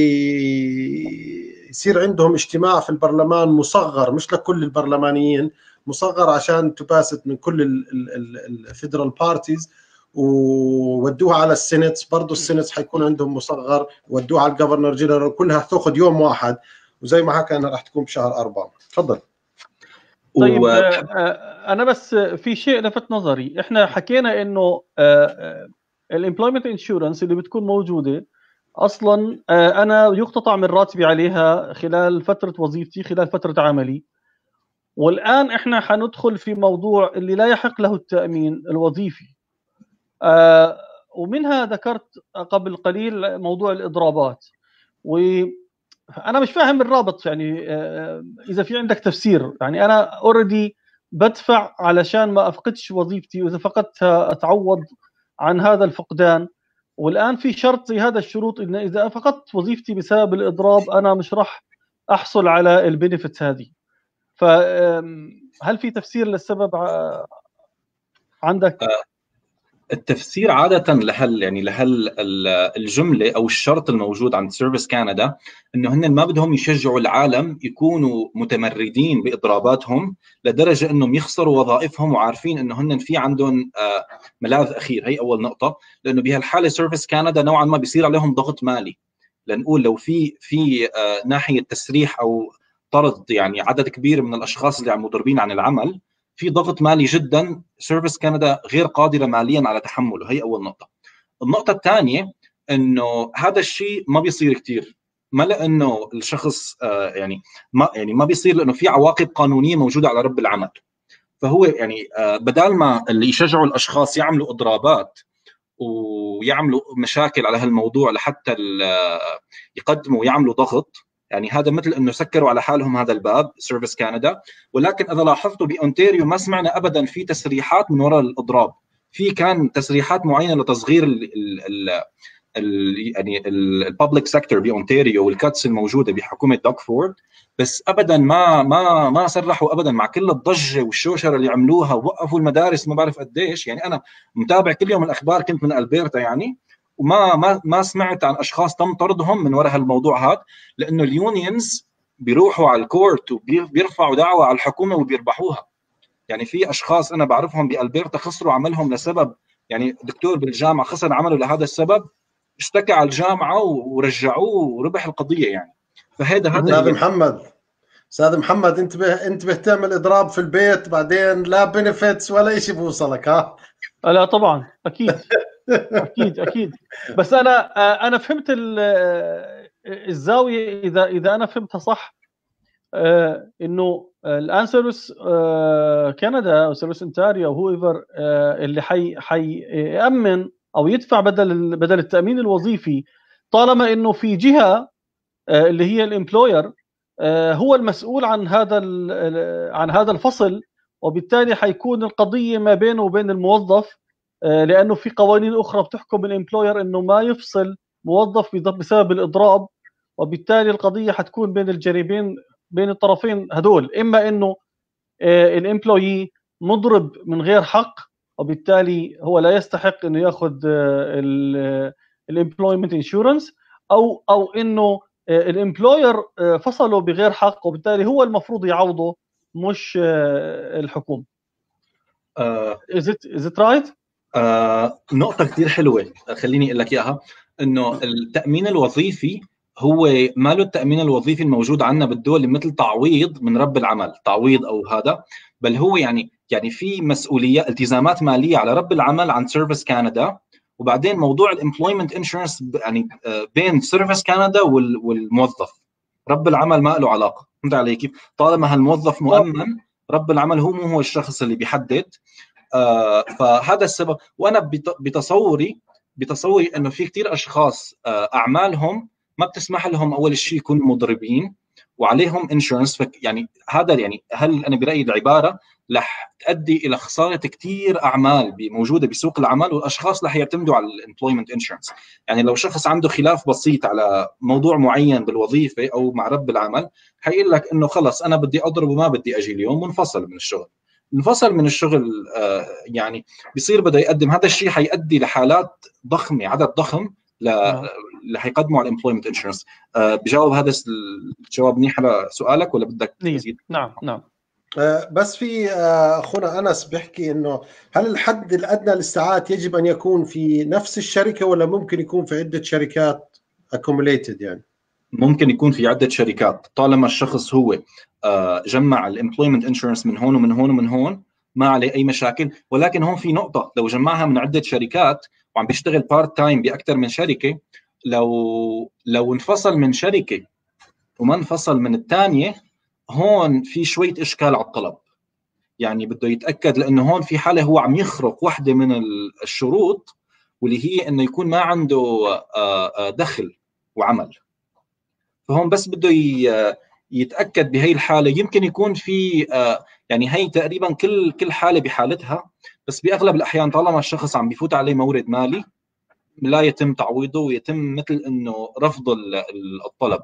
حيصير عندهم اجتماع في البرلمان مصغر، مش لكل البرلمانيين، مصغر عشان تباست من كل الفيدرال بارتيز، وودوها على السينات برضه. السينات حيكون عندهم مصغر، ودوها على الجفرنر جنرال، كلها تاخذ يوم واحد، وزي ما حكى انها راح تكون بشهر أربعة. تفضل. طيب و... انا بس في شيء لفت نظري، احنا حكينا انه الامبلويمنت انشورنس اللي بتكون موجوده اصلا انا يقتطع من راتبي عليها خلال فتره وظيفتي، خلال فتره عملي. والان احنا حندخل في موضوع اللي لا يحق له التامين الوظيفي. آه ومنها ذكرت قبل قليل موضوع الإضرابات، وأنا مش فاهم الرابط. يعني آه إذا في عندك تفسير، يعني أنا أوريدي بدفع علشان ما أفقدش وظيفتي، وإذا فقدتها أتعوض عن هذا الفقدان. والآن في شرط زي هذا الشروط، إن إذا فقدت وظيفتي بسبب الإضراب أنا مش راح أحصل على البينيفيت هذه. فهل في تفسير للسبب عندك؟ آه. التفسير عادة لهال يعني لهال الجملة أو الشرط الموجود عند سيرفيس كندا إنه هن ما بدهم يشجعوا العالم يكونوا متمردين بإضراباتهم لدرجة إنهم يخسروا وظائفهم، وعارفين إنه هن في عندهم ملاذ أخير. هي أول نقطة، لأنه بهالحالة سيرفيس كندا نوعا ما بيصير عليهم ضغط مالي. لنقول لو في في ناحية تسريح أو طرد يعني عدد كبير من الأشخاص اللي عم مضربين عن العمل، في ضغط مالي جدا سيرفيس كندا غير قادره ماليا على تحمله. هي اول نقطه. النقطه الثانيه انه هذا الشيء ما بيصير كثير، ما لانه الشخص آه يعني ما يعني ما بيصير لانه في عواقب قانونيه موجوده على رب العمل. فهو يعني آه بدال ما اللي يشجعوا الاشخاص يعملوا اضرابات ويعملوا مشاكل على هالموضوع لحتى يقدموا ويعملوا ضغط، يعني هذا مثل انه سكروا على حالهم هذا الباب سيرفيس كندا. ولكن اذا لاحظتوا باونتاريو ما سمعنا ابدا في تسريحات من وراء الاضراب. في كان تسريحات معينه لتصغير ال ال ال يعني الببليك سيكتور باونتاريو والكاتس الموجوده بحكومه دوك فورد، بس ابدا ما ما ما صرحوا ابدا مع كل الضجه والشوشره اللي عملوها، ووقفوا المدارس ما بعرف قديش. يعني انا متابع كل يوم الاخبار، كنت من البرتا يعني، وما ما ما سمعت عن اشخاص تم طردهم من وراء هالموضوع هذا، لانه اليونيونز بيروحوا على الكورت وبيرفعوا دعوه على الحكومه وبيربحوها. يعني في اشخاص انا بعرفهم بالبرتا خسروا عملهم لسبب، يعني دكتور بالجامعه خسر عمله لهذا السبب، اشتكى على الجامعه ورجعوه وربح القضيه. يعني فهذا هذا استاذ محمد استاذ محمد انتبه انتبه تعمل اضراب في البيت بعدين لا بنفيتس ولا شيء بوصلك. ها لا طبعا اكيد اكيد اكيد. بس انا انا فهمت الزاويه، اذا اذا انا فهمتها صح، انه الان سيرفيس كندا او سيرفيس انتاريو او هو ايفر اللي حي حيامن او يدفع بدل بدل التامين الوظيفي، طالما انه في جهه اللي هي الامبلوير هو المسؤول عن هذا عن هذا الفصل، وبالتالي حيكون القضيه ما بينه وبين الموظف، لانه في قوانين اخرى بتحكم الامبلوير انه ما يفصل موظف بسبب الاضراب، وبالتالي القضيه حتكون بين الجانبين، بين الطرفين هدول، اما انه الامبلويي مضرب من غير حق، وبالتالي هو لا يستحق انه ياخذ الامبلويمنت انشورنس، او او انه الامبلوير فصله بغير حق، وبالتالي هو المفروض يعوضه مش الحكومه. از ات از ات رايت؟ نقطه كثير حلوه، خليني اقول لك اياها، انه التامين الوظيفي هو ما له التامين الوظيفي الموجود عندنا بالدول مثل تعويض من رب العمل، تعويض او هذا، بل هو يعني يعني في مسؤوليه التزامات ماليه على رب العمل عن سيرفيس كندا، وبعدين موضوع الامبلويمنت انشورنس يعني بين سيرفيس كندا والموظف، رب العمل ما له علاقه. فهمت علي كيف؟ طالما هالموظف مؤمن، رب العمل هو مو هو الشخص اللي بيحدد. آه فهذا السبب. وانا بتصوري بتصوري انه في كثير اشخاص آه اعمالهم ما بتسمح لهم اول شيء يكونوا مضربين وعليهم انشورنس، يعني هذا يعني هل انا برايي العباره رح تؤدي الى خساره كثير اعمال موجوده بسوق العمل، والاشخاص رح يعتمدوا على الامبلويمنت انشورنس. يعني لو شخص عنده خلاف بسيط على موضوع معين بالوظيفه او مع رب العمل، حيقول لك انه خلص انا بدي اضرب وما بدي اجي اليوم، منفصل من الشغل. انفصل من الشغل آه يعني بصير بده يقدم، هذا الشيء حيؤدي لحالات ضخمه، عدد ضخم اللي حيقدموا على الامبلويمنت انشورنس. آه بجاوب هذا الجواب منيح على سؤالك ولا بدك تزيد؟ نعم نعم. آه بس في آه اخونا انس بيحكي انه هل الحد الادنى للساعات يجب ان يكون في نفس الشركه ولا ممكن يكون في عده شركات accumulated؟ يعني ممكن يكون في عده شركات طالما الشخص هو آه جمع الامبلويمنت انشورنس من هون ومن هون ومن هون، ما عليه اي مشاكل. ولكن هون في نقطه، لو جمعها من عده شركات وعم بيشتغل بارت تايم باكثر من شركه، لو لو انفصل من شركه وما انفصل من الثانيه، هون في شويه اشكال على الطلب. يعني بده يتاكد، لانه هون في حاله هو عم يخرق واحده من الشروط، واللي هي انه يكون ما عنده دخل وعمل. فهون بس بده يتاكد بهي الحاله. يمكن يكون في يعني هي تقريبا كل كل حاله بحالتها، بس باغلب الاحيان طالما الشخص عم بيفوت عليه مورد مالي لا يتم تعويضه، ويتم مثل انه رفض الطلب.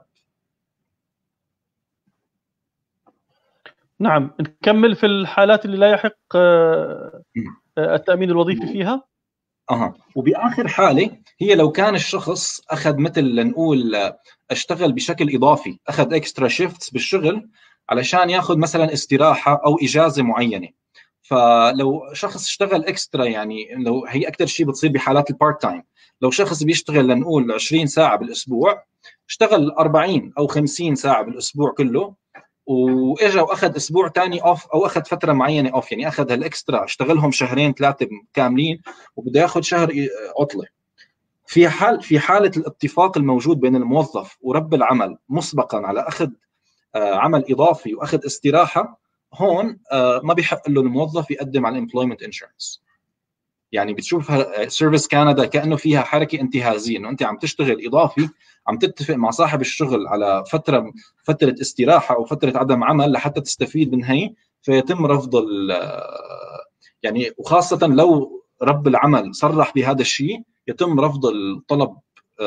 نعم. نكمل في الحالات اللي لا يحق التأمين الوظيفي فيها. اها وباخر حاله هي لو كان الشخص اخذ مثل لنقول اشتغل بشكل اضافي، اخذ اكسترا شيفتس بالشغل علشان ياخذ مثلا استراحه او اجازه معينه. فلو شخص اشتغل اكسترا، يعني لو هي اكثر شيء بتصير بحالات البارت تايم، لو شخص بيشتغل لنقول عشرين ساعه بالاسبوع، اشتغل أربعين او خمسين ساعه بالاسبوع كله، واجا واخذ اسبوع ثاني اوف او اخذ فتره معينه اوف، يعني اخذ هالاكسترا اشتغلهم شهرين ثلاثه كاملين وبده ياخذ شهر عطله. في حال في حاله الاتفاق الموجود بين الموظف ورب العمل مسبقا على اخذ عمل اضافي واخذ استراحه، هون ما بيحق له الموظف يقدم على الامبلويمنت انشورنس. يعني بتشوفها سيرفيس كندا كانه فيها حركه انتهازيه، انه انت عم تشتغل اضافي، عم تتفق مع صاحب الشغل على فتره فتره استراحه او فتره عدم عمل لحتى تستفيد من هي، فيتم رفض يعني، وخاصه لو رب العمل صرح بهذا الشيء يتم رفض الطلب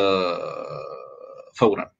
فورا.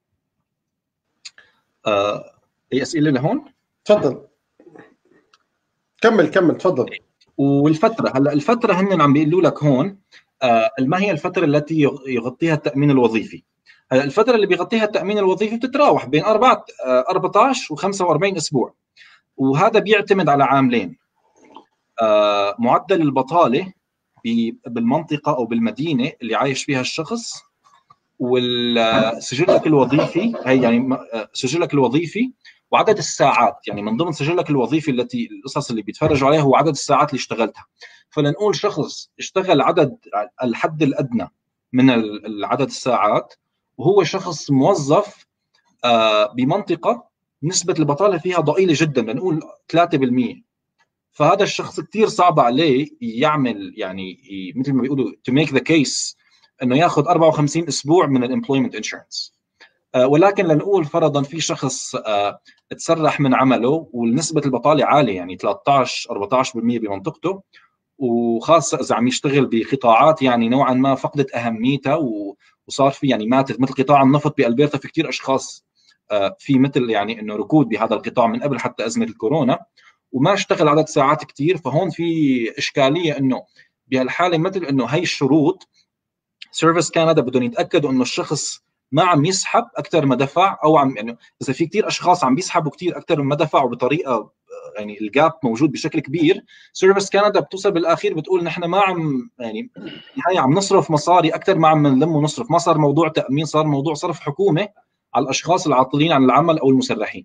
اي اسئله لهون؟ تفضل كمل كمل تفضل. والفتره، هلا الفتره هن عم بيقولوا لك هون آه ما هي الفتره التي يغطيها التامين الوظيفي. هلا الفتره اللي بيغطيها التامين الوظيفي بتتراوح بين أربعة أربعة عشر وخمسة وأربعين اسبوع، وهذا بيعتمد على عاملين: آه معدل البطاله بالمنطقه او بالمدينه اللي عايش فيها الشخص، والسجلك الوظيفي، هي يعني سجلك الوظيفي وعدد الساعات. يعني من ضمن سجلك الوظيفي التي القصص اللي بيتفرجوا عليها هو عدد الساعات اللي اشتغلتها. فلنقول شخص اشتغل عدد الحد الادنى من العدد الساعات، وهو شخص موظف بمنطقه نسبه البطاله فيها ضئيله جدا، لنقول ثلاثة بالمئة، فهذا الشخص كثير صعب عليه يعمل، يعني مثل ما بيقولوا to make the case انه ياخذ أربعة وخمسين اسبوع من الامبلويمنت انشورنس. آه ولكن لنقول فرضا في شخص آه تسرح من عمله ونسبه البطاله عاليه، يعني ثلاثة عشر أربعة عشر بالمئة بمنطقته، وخاصه اذا عم يشتغل بقطاعات يعني نوعا ما فقدت اهميتها وصار في يعني ماتت، مثل قطاع النفط بالبرتا. في كثير اشخاص آه في مثل يعني انه ركود بهذا القطاع من قبل حتى ازمه الكورونا، وما اشتغل عدد ساعات كثير، فهون في اشكاليه انه بهالحاله مثل انه هي الشروط سيرفيس كندا بدهم يتاكدوا انه الشخص ما عم يسحب اكثر ما دفع، او عم يعني اذا في كثير اشخاص عم بيسحبوا كثير اكثر ما دفعوا بطريقه يعني الجاب موجود بشكل كبير، سيرفيس كندا بتوصل بالاخير بتقول نحن ما عم يعني هي عم نصرف مصاري اكثر ما عم نلم ونصرف، ما صار موضوع تامين، صار موضوع صرف حكومه على الاشخاص العاطلين عن العمل او المسرحين.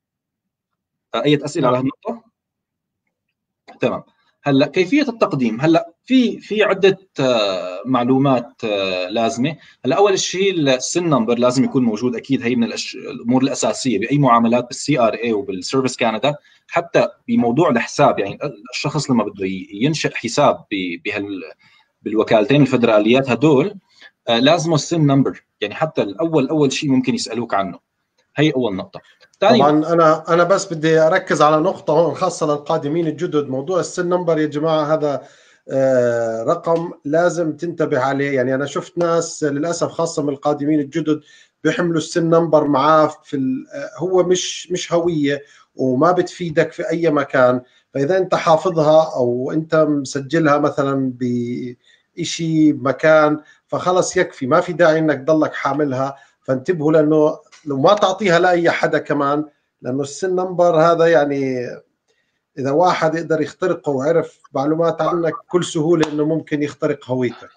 اي اسئله على هالنقطه؟ تمام. هلا كيفيه التقديم، هلا في في عده معلومات لازمه. هلا اول شيء السن نمبر لازم يكون موجود اكيد، هي من الامور الاساسيه باي معاملات بالسي ار اي وبالسيرفيس كندا، حتى بموضوع الحساب. يعني الشخص لما بده ينشئ حساب بهال بالوكالتين الفدراليات هدول لازمه السن نمبر، يعني حتى الاول اول شيء ممكن يسالوك عنه. هي اول نقطه. طبعا انا انا بس بدي اركز على نقطه هون خاصه للقادمين الجدد. موضوع السن نمبر يا جماعه هذا آه رقم لازم تنتبه عليه. يعني انا شفت ناس للاسف خاصه من القادمين الجدد بيحملوا السن نمبر معاه في هو مش مش هويه وما بتفيدك في اي مكان. فاذا انت حافظها او انت مسجلها مثلا بشيء مكان فخلص يكفي، ما في داعي انك تضلك حاملها. فانتبهوا لانه لو ما تعطيها لاي حدا كمان، لانه السن نمبر هذا يعني اذا واحد يقدر يخترقه وعرف معلومات عنك بكل سهوله انه ممكن يخترق هويتك.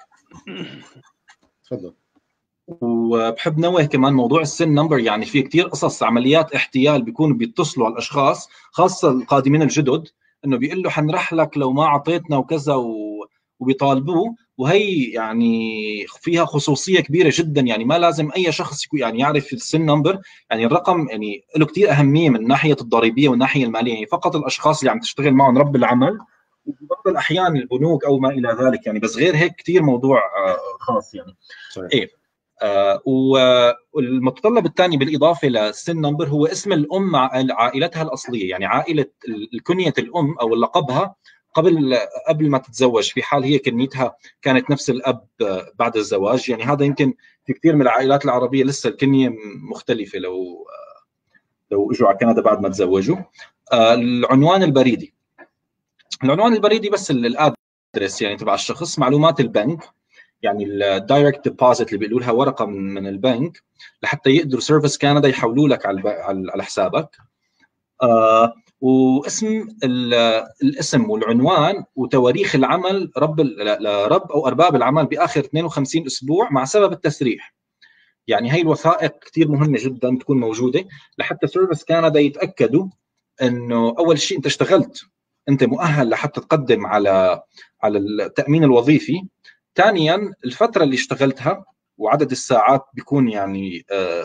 تفضل. وبحب نوه كمان موضوع السن نمبر، يعني في كثير قصص عمليات احتيال بيكونوا بيتصلوا على الاشخاص خاصه القادمين الجدد انه بيقول له حنرح لك لو ما اعطيتنا وكذا و... وبيطالبوه، وهي يعني فيها خصوصيه كبيره جدا. يعني ما لازم اي شخص يكون يعني يعرف السن نمبر، يعني الرقم يعني له كثير اهميه من ناحيه الضريبيه والناحيه الماليه، يعني فقط الاشخاص اللي عم تشتغل معهم رب العمل وفي بعض الاحيان البنوك او ما الى ذلك، يعني بس غير هيك كثير موضوع آه خاص يعني. صحيح. ايه آه والمتطلب الثاني بالاضافه للسن نمبر هو اسم الام عائلتها الاصليه، يعني عائله الكنيه الام او لقبها قبل قبل ما تتزوج، في حال هي كنيتها كانت نفس الاب بعد الزواج. يعني هذا يمكن في كثير من العائلات العربيه لسه الكنيه مختلفه لو لو اجوا على كندا بعد ما تزوجوا. آه العنوان البريدي، العنوان البريدي بس الادرس يعني تبع الشخص، معلومات البنك يعني الدايركت ديبوزيت اللي بيقولوا لها ورقه من البنك لحتى يقدروا سيرفيس كندا يحولوا لك على على حسابك. آه واسم الاسم والعنوان وتواريخ العمل رب لرب او ارباب العمل باخر اثنين وخمسين اسبوع مع سبب التسريح. يعني هي الوثائق كثير مهمه جدا تكون موجوده لحتى سيرفيس كندا يتاكدوا انه اول شيء انت اشتغلت، انت مؤهل لحتى تقدم على على التامين الوظيفي. ثانيا الفتره اللي اشتغلتها وعدد الساعات بيكون يعني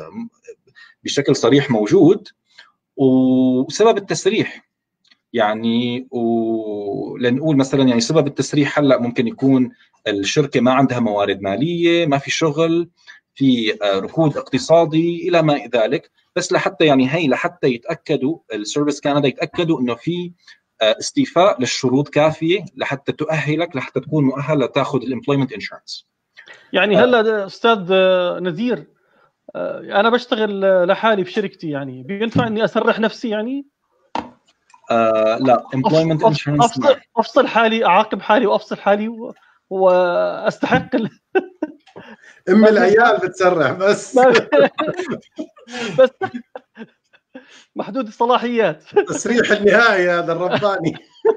بشكل صريح موجود، وسبب التسريح. يعني ولنقول مثلا يعني سبب التسريح هلا ممكن يكون الشركه ما عندها موارد ماليه، ما في شغل، في ركود اقتصادي الى ما ذلك. بس لحتى يعني هي لحتى يتاكدوا السيرفيس كندا يتاكدوا انه في استيفاء للشروط كافيه لحتى تؤهلك لحتى تكون مؤهل لتاخذ الامبلويمنت انشورنس. يعني هلا استاذ نذير انا بشتغل لحالي في شركتي، يعني بينفع اني اسرح نفسي يعني؟ آه لا امبلويمنت انشورنس افصل افصل حالي، اعاقب حالي وافصل حالي و... واستحق ال... ام العيال بتسرح بس بس محدود الصلاحيات. تسريح النهائي هذا الرباني.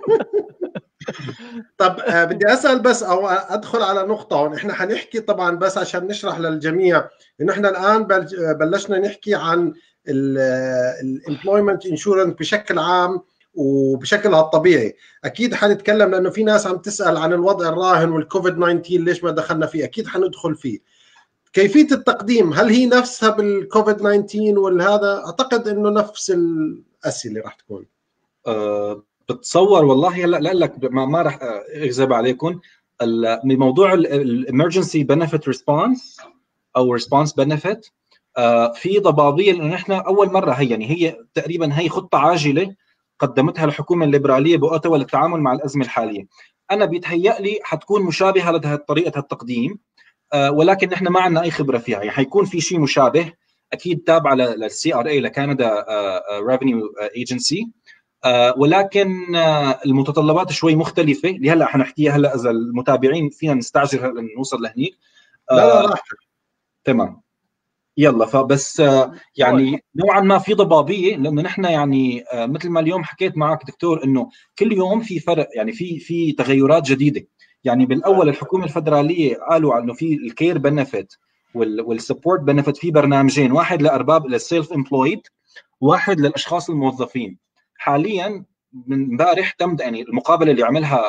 طب بدي اسال بس او ادخل على نقطه هون. احنا حنحكي طبعا بس عشان نشرح للجميع انه احنا الان بلشنا نحكي عن الامبلويمنت انشورنس بشكل عام وبشكلها الطبيعي. اكيد حنتكلم لانه في ناس عم تسال عن الوضع الراهن والكوفيد تسعة عشر ليش ما دخلنا فيه، اكيد حندخل فيه. كيفيه التقديم هل هي نفسها بالكوفيد تسعة عشر والهذا؟ اعتقد انه نفس الاسئله راح تكون. أه بتصور والله هلا لا لك ما, ما راح اكذب عليكم. بموضوع الامرجنسي بنفيت ريسبونس او ريسبونس بنفيت آه في ضبابيه، لانه نحن اول مره هي يعني هي تقريبا هي خطه عاجله قدمتها الحكومه الليبراليه باوتاوا للتعامل مع الازمه الحاليه. انا بيتهيأ لي حتكون مشابهه لطريقه التقديم، آه ولكن نحن ما عندنا اي خبره فيها. يعني حيكون في شيء مشابه اكيد تابعه للسي ار اي لكندا ريفينيو ايجنسي، آه ولكن آه المتطلبات شوي مختلفه اللي هلا حنحكيها هلا اذا المتابعين فينا نستعجل هلا نوصل لهنيك. آه لا لا راح تمام يلا. فبس آه يعني نوعا ما في ضبابيه، لانه نحن يعني آه مثل ما اليوم حكيت معك دكتور انه كل يوم في فرق، يعني في في تغيرات جديده. يعني بالاول الحكومه الفدراليه قالوا انه في الكير بنفيت والسبورت بنفيت، في برنامجين، واحد لارباب للسيلف امبلويد، واحد للاشخاص الموظفين. حاليا من امبارح تم يعني المقابله اللي عملها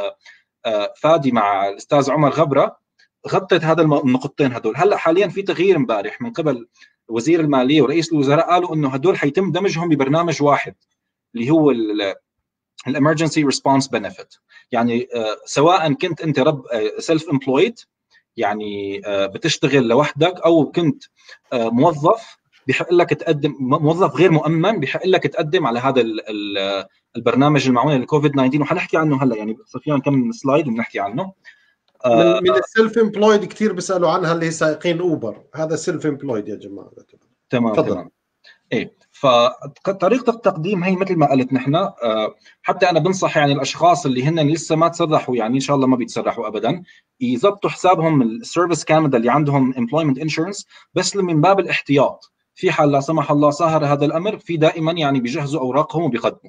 فادي مع الاستاذ عمر غبره غطت هذا النقطتين هدول. هلا حاليا في تغيير امبارح من قبل وزير الماليه ورئيس الوزراء، قالوا انه هدول حيتم دمجهم ببرنامج واحد اللي هو الامرجنسي ريسبونس بنفيت. يعني سواء كنت انت رب سيلف امبلويد يعني بتشتغل لوحدك، او كنت موظف بحق لك تقدم، موظف غير مؤمن بحق لك تقدم على هذا البرنامج المعونة للكوفيد تسعة عشر، وحنحكي عنه هلا. يعني صفيان كم سلايد وبنحكي عنه. من من السيلف امبلويد كثير بيسالوا عنها، اللي هي سائقين اوبر، هذا سيلف امبلويد يا جماعه. تمام فضل. تمام. ايه فطريقه التقديم هي مثل ما قلت نحن، حتى انا بنصح يعني الاشخاص اللي هن لسه ما تسرحوا، يعني ان شاء الله ما بيتسرحوا ابدا، يضبطوا حسابهم السيرفيس كندا اللي عندهم امبلويمنت انشورنس، بس من باب الاحتياط، في حال لا سمح الله صار هذا الامر، في دائما يعني بيجهزوا اوراقهم وبيقدموا.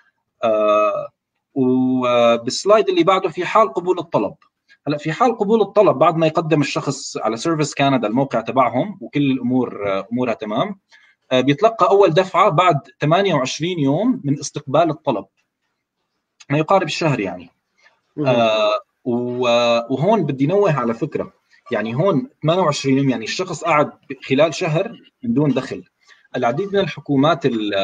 آه وبالسلايد اللي بعده في حال قبول الطلب. هلا في حال قبول الطلب بعد ما يقدم الشخص على سيرفيس كندا الموقع تبعهم وكل الامور امورها تمام، بيتلقى اول دفعه بعد ثمانية وعشرين يوم من استقبال الطلب، ما يقارب الشهر يعني. آه وهون بدي نوه على فكره، يعني هون ثمانية وعشرين يوم يعني الشخص قاعد خلال شهر من دون دخل. العديد من الحكومات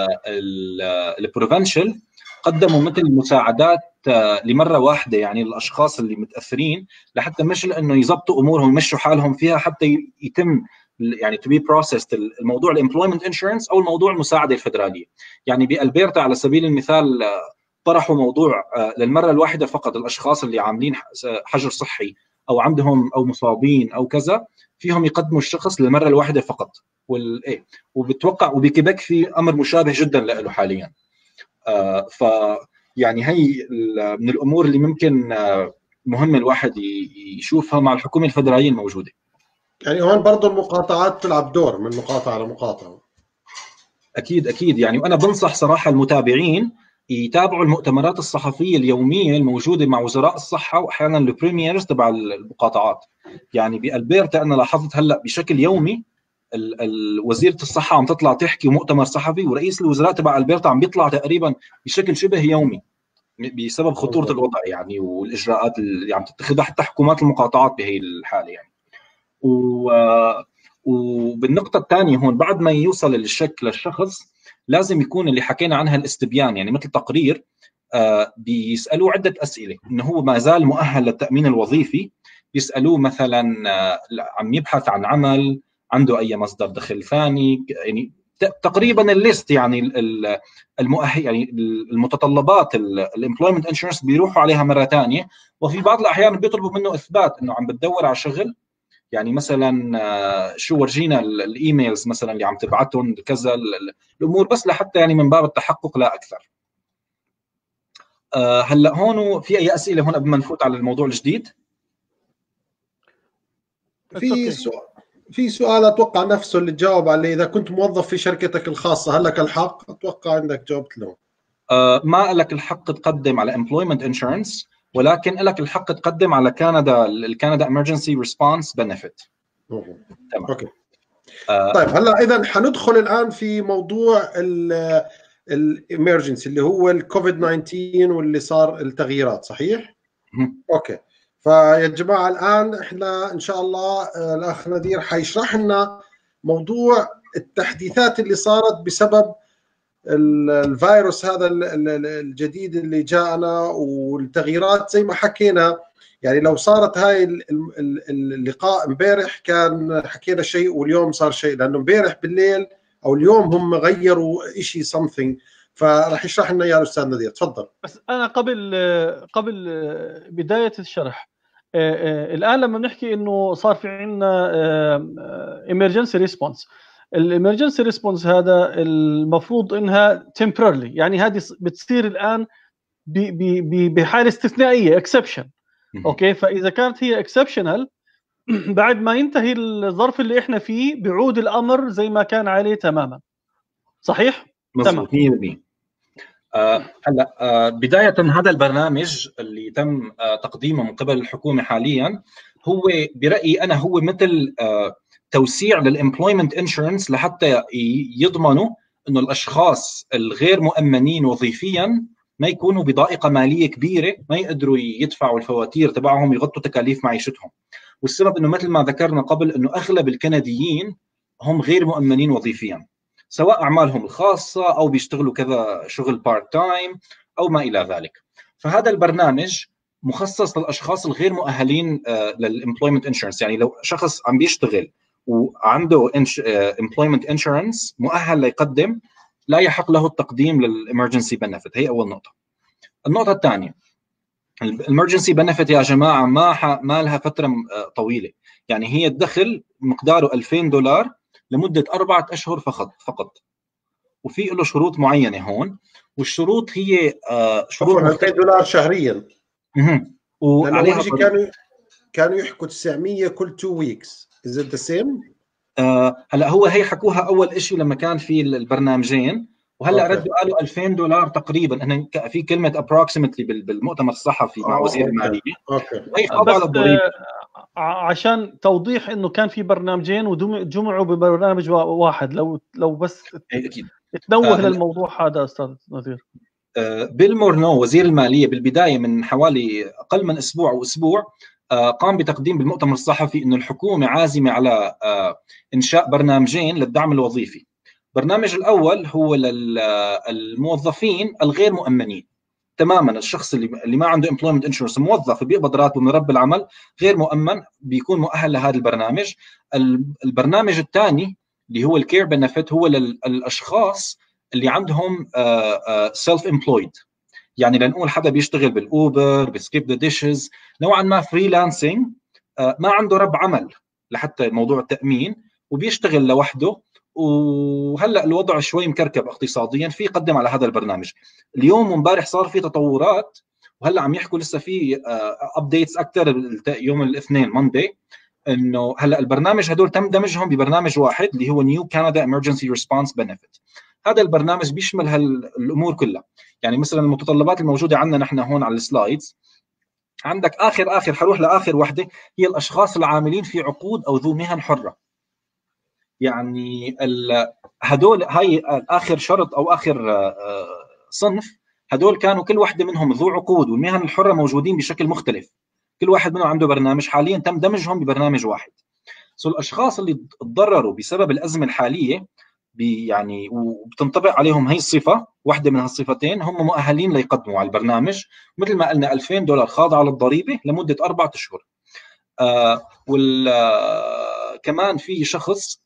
البروفنشل قدموا مثل مساعدات لمره واحده يعني للاشخاص اللي متاثرين، لحتى مش لانه يضبطوا امورهم ويمشوا حالهم فيها، حتى يتم يعني تو بي بروسيسد الموضوع الامبلويمنت انشورنس او الموضوع المساعده الفدراليه. يعني بالبرتا على سبيل المثال طرحوا موضوع للمره الواحده فقط، الاشخاص اللي عاملين حجر صحي او عندهم او مصابين او كذا فيهم يقدموا الشخص للمره الواحده فقط. والايه وبتوقع وبكيبك في امر مشابه جدا له حاليا. آه ف يعني هي من الامور اللي ممكن آه مهم الواحد يشوفها مع الحكومه الفدراليه الموجوده. يعني هون برضه المقاطعات تلعب دور من مقاطعه لمقاطعه. اكيد اكيد يعني، وانا بنصح صراحه المتابعين يتابعوا المؤتمرات الصحفيه اليوميه الموجوده مع وزراء الصحه واحيانا البريميرز تبع المقاطعات. يعني بالبرتا انا لاحظت هلا بشكل يومي وزيره الصحه عم تطلع تحكي مؤتمر صحفي، ورئيس الوزراء تبع البرتا عم بيطلع تقريبا بشكل شبه يومي بسبب خطوره الوضع يعني والاجراءات اللي عم تتخذها حتى حكومات المقاطعات بهي الحاله يعني. و وبالنقطه الثانيه هون بعد ما يوصل الشك للشخص لازم يكون اللي حكينا عنها الاستبيان، يعني مثل تقرير آه بيسالوه عده اسئله، انه هو ما زال مؤهل للتامين الوظيفي، بيسالوه مثلا آه عم يبحث عن عمل، عنده اي مصدر دخل ثاني، يعني تقريبا الليست يعني المؤهل يعني المتطلبات الامبلويمنت انشورنس بيروحوا عليها مره ثانيه. وفي بعض الاحيان بيطلبوا منه اثبات انه عم بتدور على شغل، يعني مثلا شو ورجينا الايميلز مثلا اللي عم تبعتهم كذا الامور، بس لحتى يعني من باب التحقق لا اكثر. هلا هون في اي اسئله هون قبل ما نفوت على الموضوع الجديد؟ في سؤال في سؤال اتوقع نفسه اللي تجاوب عليه، اذا كنت موظف في شركتك الخاصه هل لك الحق؟ اتوقع عندك جاوبت له. آه ما لك الحق تقدم على employment insurance، ولكن لك الحق تقدم على كندا الكندا emergency response benefit. تمام اوكي. آه طيب هلا اذا حندخل الان في موضوع الامرجنسي اللي هو الكوفيد تسعة عشر واللي صار التغييرات، صحيح؟ اوكي. فيا جماعه الان احنا ان شاء الله الاخ نذير حيشرح لنا موضوع التحديثات اللي صارت بسبب الفيروس هذا الجديد اللي جاءنا والتغييرات زي ما حكينا. يعني لو صارت هاي اللقاء امبارح كان حكينا شيء واليوم صار شيء، لانه امبارح بالليل او اليوم هم غيروا شيء something، فراح يشرح لنا اياه الاستاذ نذير. تفضل. بس انا قبل قبل بدايه الشرح، الان لما بنحكي انه صار في عندنا emergency response، الامرجنسي ريسبونس هذا المفروض انها temporarily، يعني هذه بتصير الان بحاله استثنائيه اكسبشن. اوكي، فاذا كانت هي اكسبشنال بعد ما ينتهي الظرف اللي احنا فيه بيعود الامر زي ما كان عليه تماما. صحيح؟ مظبوط مية بالمية. آه هلا آه بدايه هذا البرنامج اللي تم آه تقديمه من قبل الحكومه حاليا، هو برايي انا هو مثل آه توسيع للامبلويمنت انشورنس لحتى يضمنوا انه الاشخاص الغير مؤمنين وظيفيا ما يكونوا بضائقه ماليه كبيره، ما يقدروا يدفعوا الفواتير تبعهم يغطوا تكاليف معيشتهم. والسبب انه مثل ما ذكرنا قبل انه اغلب الكنديين هم غير مؤمنين وظيفيا، سواء اعمالهم الخاصه او بيشتغلوا كذا شغل بارت تايم او ما الى ذلك. فهذا البرنامج مخصص للاشخاص الغير مؤهلين للامبلويمنت انشورنس، يعني لو شخص عم بيشتغل وعنده امبلويمنت انشورنس مؤهل ليقدم، لا يحق له التقديم للامرجنسي بنفيت. هي اول نقطه. النقطه الثانيه، الامرجنسي بنفيت يا جماعه ما ما لها فتره طويله، يعني هي الدخل مقداره ألفين دولار لمده اربعه اشهر فقط فقط، وفي له شروط معينه هون، والشروط هي شروط ألفين دولار شهريا. اها وعليها كانوا كانوا يحكوا تسعمية كل تو ويكس. از ات ذا سيم؟ هلا هو هي حكوها اول شيء لما كان في البرنامجين، وهلا ردوا قالوا ألفين دولار تقريبا. هن في كلمه approximately بالمؤتمر الصحفي مع وزير الماليه. اوكي وهي خاضعه للضريبه. عشان توضيح انه كان في برنامجين وجمعوا ببرنامج واحد، لو لو بس اكيد تنوه آه للموضوع هذا استاذ نذير. آه بيل مورنو وزير الماليه بالبدايه من حوالي اقل من اسبوع او اسبوع آه قام بتقديم بالمؤتمر الصحفي انه الحكومه عازمه على آه انشاء برنامجين للدعم الوظيفي. البرنامج الاول هو للموظفين الغير مؤمنين تماما، الشخص اللي اللي ما عنده امبلويمنت انشورنس، موظف بيقبض راتبه من رب العمل، غير مؤمن، بيكون مؤهل لهذا البرنامج. البرنامج الثاني اللي هو الكير بنفيت هو للاشخاص اللي عندهم سيلف امبلويد، يعني لنقول حدا بيشتغل بالاوبر، بسكيب ذا ديشز، نوعا ما فريلانسنج، ما عنده رب عمل لحتى موضوع التامين وبيشتغل لوحده، وهلا الوضع شوي مكركب اقتصاديا، في قدم على هذا البرنامج. اليوم وامبارح صار في تطورات، وهلا عم يحكوا لسه في ابديتس اكثر يوم الاثنين ماندي، انه هلا البرنامج هدول تم دمجهم ببرنامج واحد اللي هو نيو كندا امرجنسي ريسبونس بنفيت. هذا البرنامج بيشمل هالامور كلها، يعني مثلا المتطلبات الموجوده عندنا نحن هون على السلايدز، عندك اخر اخر حروح لاخر وحده هي الاشخاص العاملين في عقود او ذو مهن حره. يعني هدول هاي اخر شرط او اخر صنف، هدول كانوا كل واحده منهم ذو عقود، والمهن الحره موجودين بشكل مختلف، كل واحد منهم عنده برنامج، حاليا تم دمجهم ببرنامج واحد. سو الاشخاص اللي تضرروا بسبب الازمه الحاليه يعني وبتنطبق عليهم هي الصفه، واحده من هالصفتين، هم مؤهلين ليقدموا على البرنامج. مثل ما قلنا ألفين دولار خاضعه للضريبه لمده اربعه اشهر. آه وال آه كمان في شخص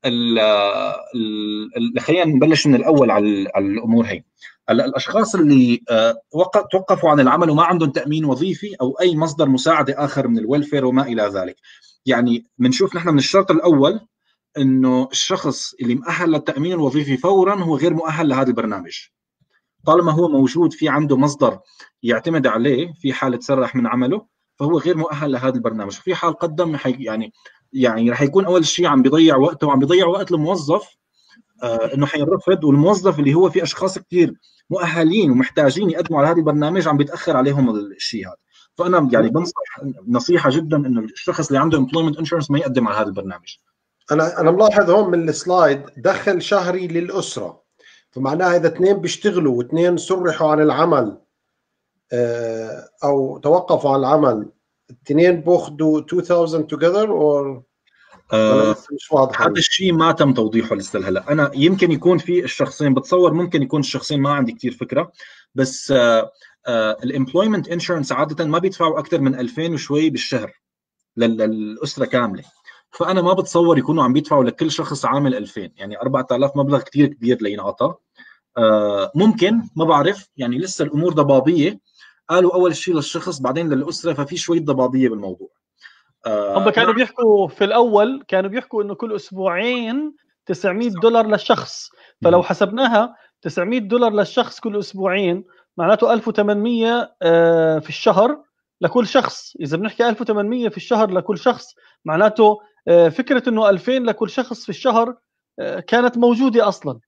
خلينا نبلش من الاول على الامور هي. الاشخاص اللي توقفوا عن العمل وما عندهم تامين وظيفي او اي مصدر مساعده اخر من الويلفير وما الى ذلك، يعني بنشوف نحن من الشرط الاول انه الشخص اللي مؤهل للتامين الوظيفي فورا هو غير مؤهل لهذا البرنامج، طالما هو موجود في عنده مصدر يعتمد عليه في حاله تسرح من عمله فهو غير مؤهل لهذا البرنامج. في حال قدم يعني يعني رح يكون اول شيء عم بيضيع وقته وعم بيضيع وقت الموظف آه انه حينرفض، والموظف اللي هو في اشخاص كثير مؤهلين ومحتاجين يقدموا على هذا البرنامج عم بيتاخر عليهم الشيء هذا. فانا يعني بنصح نصيحه جدا انه الشخص اللي عنده امبلويمنت انشورنس ما يقدم على هذا البرنامج. انا انا ملاحظ هون من السلايد دخل شهري للاسره، فمعناها اذا اثنين بيشتغلوا واثنين سرحوا عن العمل آه او توقفوا عن العمل، الاثنين بياخذوا ألفين together or آه مش واضح. هذا الشيء ما تم توضيحه لسه هلا. انا يمكن يكون في الشخصين، بتصور ممكن يكون الشخصين، ما عندي كثير فكره، بس آه آه الامبلويمنت انشورنس عاده ما بيدفعوا اكثر من ألفين وشوي بالشهر للاسره كامله، فانا ما بتصور يكونوا عم بيدفعوا لكل شخص عامل ألفين، يعني أربعة آلاف مبلغ كثير كبير لينعطى. آه ممكن، ما بعرف، يعني لسه الامور ضبابيه، قالوا اول شيء للشخص بعدين للاسره، ففي شويه ضبابيه بالموضوع. هم كانوا بيحكوا في الاول، كانوا بيحكوا انه كل اسبوعين تسعمية دولار للشخص. فلو حسبناها تسعمية دولار للشخص كل اسبوعين معناته ألف وثمانمية في الشهر لكل شخص. اذا بنحكي ألف وثمانمية في الشهر لكل شخص معناته فكره انه ألفين لكل شخص في الشهر كانت موجوده اصلا.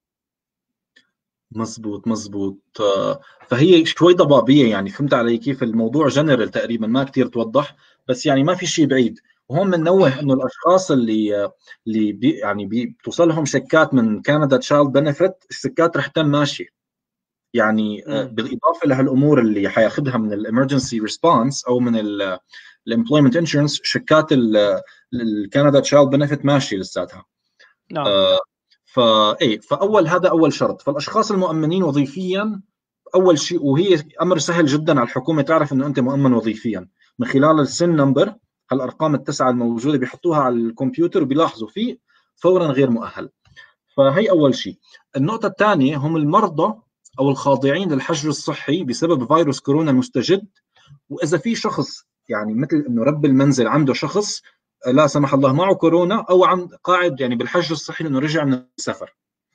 مزبوط مزبوط. فهي شوي ضبابيه يعني، فهمت علي كيف؟ الموضوع جنرال تقريبا ما كثير توضح، بس يعني ما في شيء بعيد. وهون بننوه انه الاشخاص اللي اللي بي يعني بتوصلهم شيكات من كندا تشايلد بنفيت، الشيكات رح تم ماشيه يعني. م. بالاضافه لهالامور اللي حياخذها من الامرجنسي ريسبونس او من الامبلويمنت انشورنس، شيكات الكندا تشايلد بنفيت ماشيه لساتها. نعم. آه فايه فاول هذا اول شرط. فالاشخاص المؤمنين وظيفيا اول شيء، وهي امر سهل جدا على الحكومه تعرف انه انت مؤمن وظيفيا من خلال السن نمبر، هالارقام التسعه الموجوده بيحطوها على الكمبيوتر وبيلاحظوا فيه فورا غير مؤهل. فهي اول شيء. النقطه الثانيه هم المرضى او الخاضعين للحجر الصحي بسبب فيروس كورونا المستجد. واذا في شخص يعني مثل انه رب المنزل عنده شخص لا سمح الله معه كورونا او عم قاعد يعني بالحجر الصحي لانه رجع من السفر.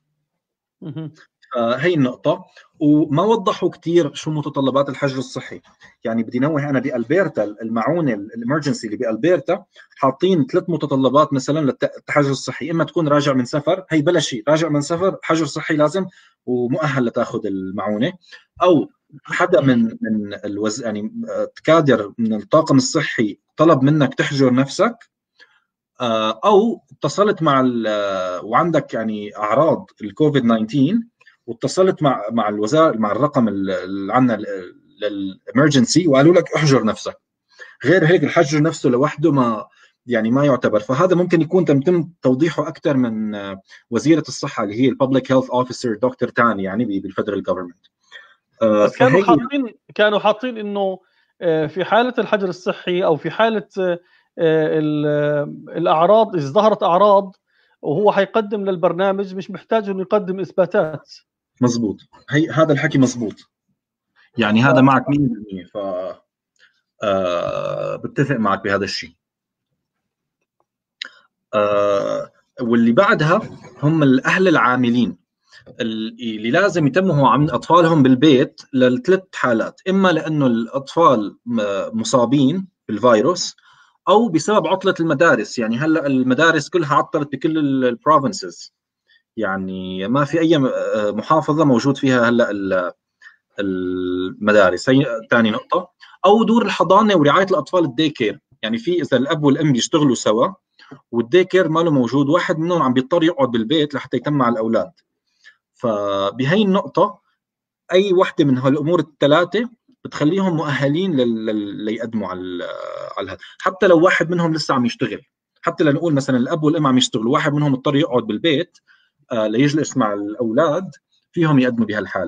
آه هي النقطة. وما وضحوا كثير شو متطلبات الحجر الصحي. يعني بدي نوه أنا بألبرتا المعونة الامرجنسي اللي بألبرتا حاطين ثلاث متطلبات مثلا للحجر الصحي، إما تكون راجع من سفر، هي بلا شيء، راجع من سفر حجر صحي لازم ومؤهل لتاخذ المعونة، أو حدا من من الوز يعني كادر من الطاقم الصحي طلب منك تحجر نفسك، او اتصلت مع وعندك يعني اعراض الكوفيد تسعة عشر واتصلت مع مع الوزاره مع الرقم اللي عندنا للامرجنسي وقالوا لك احجر نفسك. غير هيك الحجر نفسه لوحده ما يعني ما يعتبر. فهذا ممكن يكون تم توضيحه اكثر من وزيره الصحه اللي هي الببليك هيلث اوفيسر دكتور تاني يعني بالفدرال جفرمنت. بس كانوا حاطين كانوا حاطين انه في حاله الحجر الصحي او في حاله الاعراض، اذا ظهرت اعراض وهو حيقدم للبرنامج مش محتاج انه يقدم اثباتات. مزبوط. هي هذا الحكي مزبوط يعني. هذا معك مية بالمية. ف آه بتفق معك بهذا الشيء. آه واللي بعدها هم الاهل العاملين اللي لازم يتموا عن اطفالهم بالبيت للثلاث حالات، اما لانه الاطفال مصابين بالفيروس او بسبب عطله المدارس. يعني هلا المدارس كلها عطلت بكل البروفنسز، يعني ما في اي محافظه موجود فيها هلا المدارس. هي ثاني نقطه. او دور الحضانه ورعايه الاطفال الدي كير، يعني في اذا الاب والام بيشتغلوا سوا والدي كير ما له موجود، واحد منهم عم بيضطر يقعد بالبيت لحتى يتم مع الاولاد. فبهي النقطه اي وحده من هالامور الثلاثه بتخليهم مؤهلين ليقدموا على على هذا. حتى لو واحد منهم لسه عم يشتغل، حتى لنقول مثلا الاب والام عم يشتغلوا، واحد منهم اضطر يقعد بالبيت آه ليجلس مع الاولاد، فيهم يقدموا بهالحاله.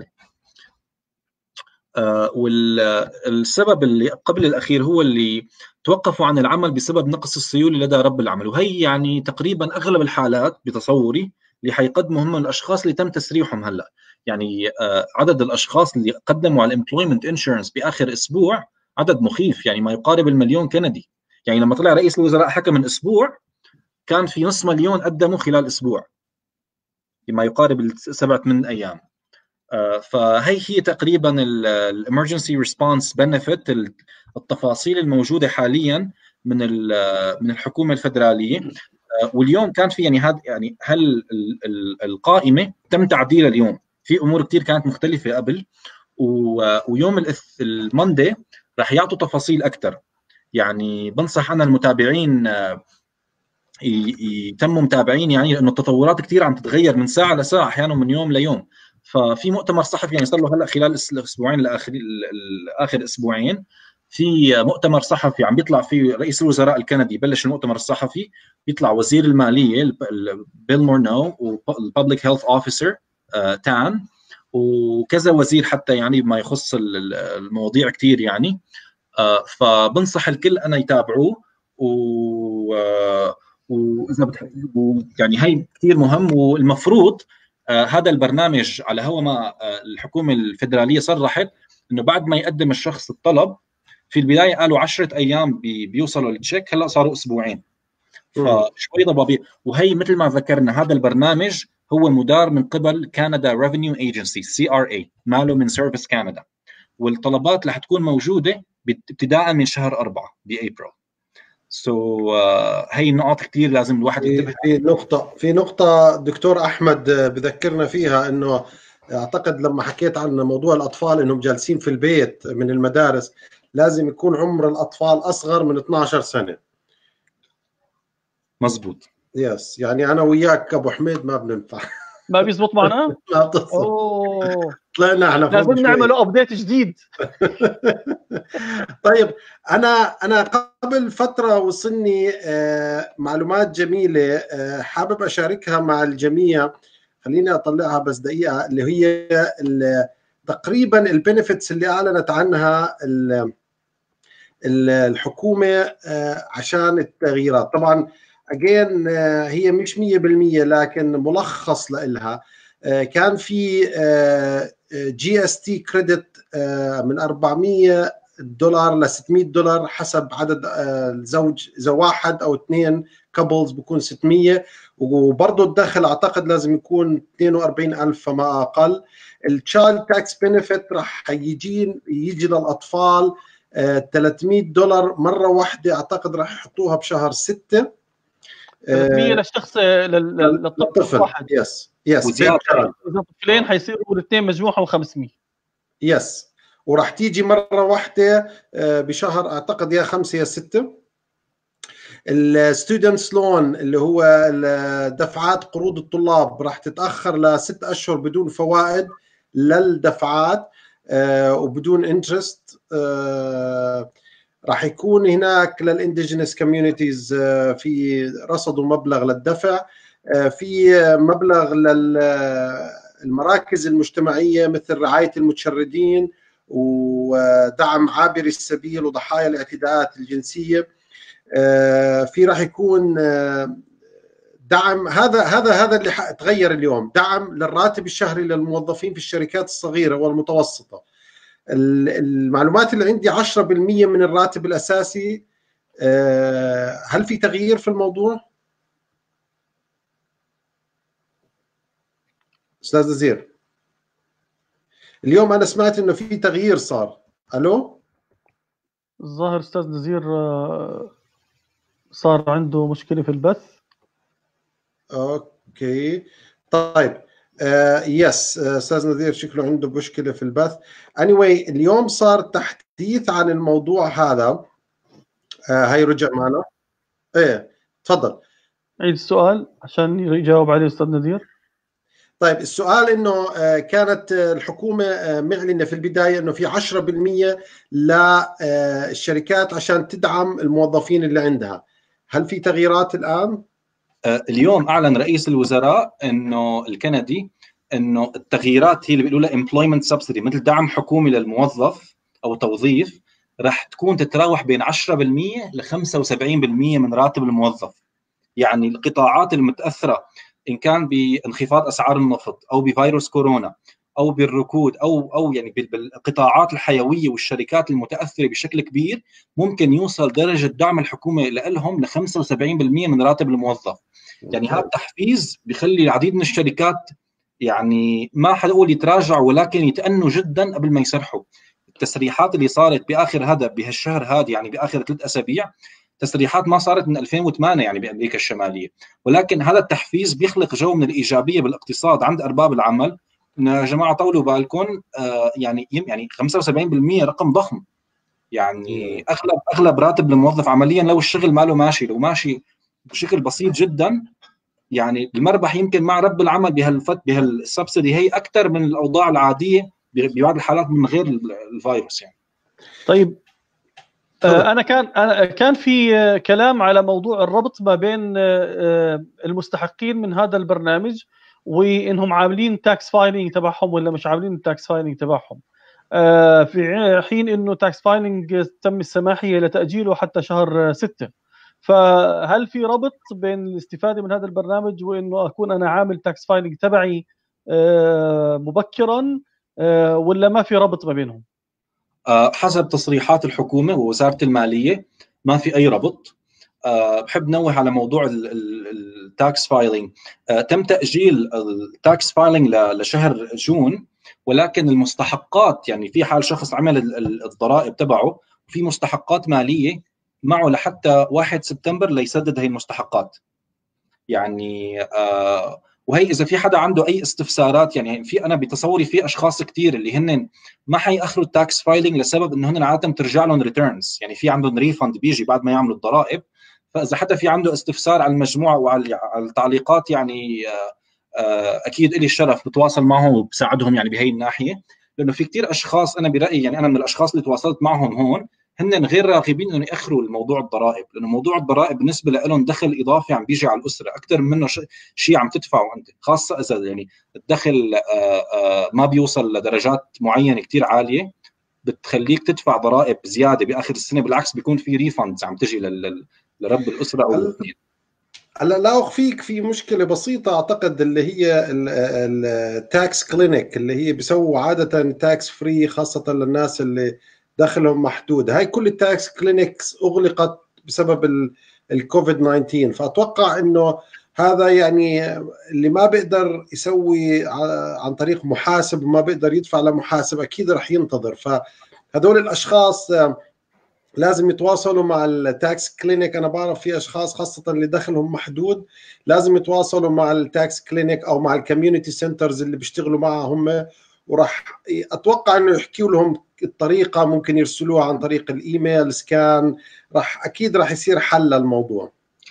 آه والسبب اللي قبل الاخير هو اللي توقفوا عن العمل بسبب نقص السيوله لدى رب العمل. وهي يعني تقريبا اغلب الحالات بتصوري اللي حيقدموا هم الاشخاص اللي تم تسريحهم هلا. يعني آه عدد الاشخاص اللي قدموا على الامبلويمنت انشورنس باخر اسبوع عدد مخيف، يعني ما يقارب المليون كندي. يعني لما طلع رئيس الوزراء حكى من اسبوع كان في نص مليون قدموا خلال اسبوع، ما يقارب السبعة من ايام. آه فهي هي تقريبا الامرجنسي ريسبونس بنفيت، التفاصيل الموجوده حاليا من من الحكومه الفدراليه. آه واليوم كان في يعني هذا يعني هل القائمه تم تعديلها اليوم، في امور كثير كانت مختلفه قبل، ويوم الماندي راح يعطوا تفاصيل اكثر. يعني بنصح انا المتابعين يتموا متابعين، يعني لانه التطورات كثير عم تتغير من ساعه لساعه، احيانا من يوم ليوم. ففي مؤتمر صحفي يعني صار له هلا خلال الاسبوعين الاخر اخر اسبوعين في مؤتمر صحفي عم بيطلع فيه رئيس الوزراء الكندي، بلش المؤتمر الصحفي بيطلع وزير الماليه بيل مورنو والببليك هيلث اوفيسر تان وكذا وزير حتى يعني بما يخص المواضيع كثير يعني. فبنصح الكل انا يتابعوه و واذا بتحبوا يعني هي كثير مهم. والمفروض آه هذا البرنامج على هو ما آه الحكومه الفدراليه صرحت انه بعد ما يقدم الشخص الطلب، في البدايه قالوا عشرة ايام بي بيوصلوا للتشيك، هلا صاروا اسبوعين. فشوي ضبابية. وهي مثل ما ذكرنا هذا البرنامج هو مدار من قبل كندا ريفينيو ايجنسي سي ار اي، ماله من سيرفيس كندا، والطلبات رح تكون موجوده ابتداء من شهر أربعة بأبريل. سو so, uh, هي النقاط كثير لازم الواحد ينتبه. في نقطة في نقطة دكتور أحمد بذكرنا فيها، إنه أعتقد لما حكيت عن موضوع الأطفال إنهم جالسين في البيت من المدارس، لازم يكون عمر الأطفال أصغر من اثني عشر سنة. مزبوط. يس، يعني أنا وياك أبو حميد ما بننفع. ما بيزبط معنا؟ ما بتصل. اوه طلعنا احنا لازم نعمله ابديت جديد. طيب انا انا قبل فتره وصلني معلومات جميله حابب اشاركها مع الجميع. خليني اطلعها بس دقيقه، اللي هي تقريبا البنفيتس اللي اعلنت عنها الحكومه عشان التغييرات. طبعا اجين هي مش مية بالمية لكن ملخص لها. كان في جي اس تي كريدت من أربعمية دولار ل ستمية دولار حسب عدد الزوج، اذا واحد او اثنين كابلز بكون ستمية، وبرضه الدخل اعتقد لازم يكون اثنين وأربعين ألف فما اقل. التشايلد تاكس بنفيت راح يجي يجي للاطفال ثلاثمية دولار مره واحده، اعتقد راح يحطوها بشهر ستة. ثلاثمية للشخص للطفل واحد. يس يس اذا طفلين حيصيروا الاثنين مجموعهم خمسمية. يس، وراح تيجي مره واحده بشهر اعتقد يا خمسة يا ستة. الستودنتس لون اللي هو دفعات قروض الطلاب راح تتاخر لست اشهر بدون فوائد للدفعات وبدون انترست. راح يكون هناك للانديجينس كوميونيتيز في رصدوا مبلغ للدفع، في مبلغ للمراكز المجتمعيه مثل رعايه المتشردين ودعم عابري السبيل وضحايا الاعتداءات الجنسيه. في راح يكون دعم، هذا هذا هذا اللي تغير اليوم، دعم للراتب الشهري للموظفين في الشركات الصغيره والمتوسطه. المعلومات اللي عندي عشرة بالمية من الراتب الاساسي. هل في تغيير في الموضوع استاذ نزير؟ اليوم انا سمعت انه في تغيير صار. الو، الظاهر استاذ نزير صار عنده مشكله في البث. اوكي طيب. آه يس استاذ نذير شكله عنده مشكله في البث. anyway اليوم صار تحديث عن الموضوع هذا. آه هي رجع معنا. ايه تفضل عيد السؤال عشان يجاوب عليه استاذ نذير. طيب السؤال انه آه كانت الحكومه آه معلنه في البدايه انه في عشرة بالمية للشركات عشان تدعم الموظفين اللي عندها. هل في تغييرات الان؟ اليوم اعلن رئيس الوزراء انه الكندي انه التغييرات هي اللي بيقولوا لها employment subsidy، مثل دعم حكومي للموظف او توظيف، راح تكون تتراوح بين عشرة بالمية ل خمسة وسبعين بالمية من راتب الموظف. يعني القطاعات المتاثره ان كان بانخفاض اسعار النفط او بفيروس كورونا او بالركود او او يعني بالقطاعات الحيويه والشركات المتاثره بشكل كبير، ممكن يوصل درجه دعم الحكومه لهم ل خمسة وسبعين بالمية من راتب الموظف. يعني هذا التحفيز بيخلي العديد من الشركات يعني ما حنقول يتراجعوا ولكن يتأنوا جدا قبل ما يسرحوا. التسريحات اللي صارت باخر هذا بهالشهر هذا يعني باخر ثلاث اسابيع تسريحات ما صارت من ألفين وثمانية يعني بامريكا الشماليه، ولكن هذا التحفيز بيخلق جو من الايجابيه بالاقتصاد عند ارباب العمل. يا جماعه طولوا بالكم، آه يعني يعني خمسة وسبعين بالمية رقم ضخم. يعني اغلب اغلب راتب الموظف عمليا لو الشغل ماله ماشي، لو ماشي بشكل بسيط جدا، يعني المربح يمكن مع رب العمل بهالفت بهالسبسيدي هي اكثر من الاوضاع العاديه ببعض الحالات من غير الفيروس يعني. طيب آه انا كان انا كان في كلام على موضوع الربط ما بين آه المستحقين من هذا البرنامج وانهم عاملين تاكس فايلينج تبعهم ولا مش عاملين التاكس فايلينج تبعهم. آه في حين انه تاكس فايلينج تم السماحيه لتاجيله حتى شهر ستة. فهل في ربط بين الاستفاده من هذا البرنامج وانه اكون انا عامل تاكس فايلينج تبعي آه مبكرا آه ولا ما في ربط ما بينهم؟ حسب تصريحات الحكومة ووزارة المالية ما في أي ربط. أه بحب نوه على موضوع التاكس فايلينج. أه تم تاجيل التاكس فايلينج لشهر جون، ولكن المستحقات يعني في حال شخص عمل الضرائب تبعه في مستحقات ماليه معه لحتى واحد سبتمبر ليسدد هي المستحقات. يعني آه وهي اذا في حدا عنده اي استفسارات، يعني في انا بتصوري في اشخاص كثير اللي هن ما حيأخروا التاكس فايلينج لسبب انه هن عاده ترجع لهم ريتيرنز، يعني في عندهم ريفند بيجي بعد ما يعملوا الضرائب. فاذا حدا في عنده استفسار على المجموعه وعلى التعليقات يعني آه آه اكيد لي الشرف بتواصل معهم وبساعدهم يعني بهي الناحيه، لانه في كثير اشخاص انا برايي يعني انا من الاشخاص اللي تواصلت معهم هون هن غير راغبين انه ياخروا الموضوع الضرائب، لانه موضوع الضرائب بالنسبه لهم دخل اضافي عم بيجي على الاسره اكثر منه شيء عم تدفعه انت، خاصه اذا يعني الدخل ما بيوصل لدرجات معينه كثير عاليه بتخليك تدفع ضرائب زياده باخر السنه. بالعكس بيكون في ريفندز عم تجي لرب الاسره او الاثنين. هلا لا اخفيك في مشكله بسيطه اعتقد اللي هي التاكس كلينيك اللي هي بيسووا عاده تاكس فري خاصه للناس اللي دخلهم محدود. هاي كل التاكس كلينيكس اغلقت بسبب الكوفيد تسعة عشر، فاتوقع انه هذا يعني اللي ما بيقدر يسوي عن طريق محاسب وما بيقدر يدفع لمحاسب اكيد رح ينتظر. فهذول الاشخاص لازم يتواصلوا مع التاكس كلينيك. انا بعرف في اشخاص خاصه اللي دخلهم محدود لازم يتواصلوا مع التاكس كلينيك او مع الكوميونتي سنترز اللي بيشتغلوا معهم، وراح اتوقع انه يحكوا لهم الطريقه، ممكن يرسلوها عن طريق الايميل سكان، راح اكيد راح يصير حل للموضوع.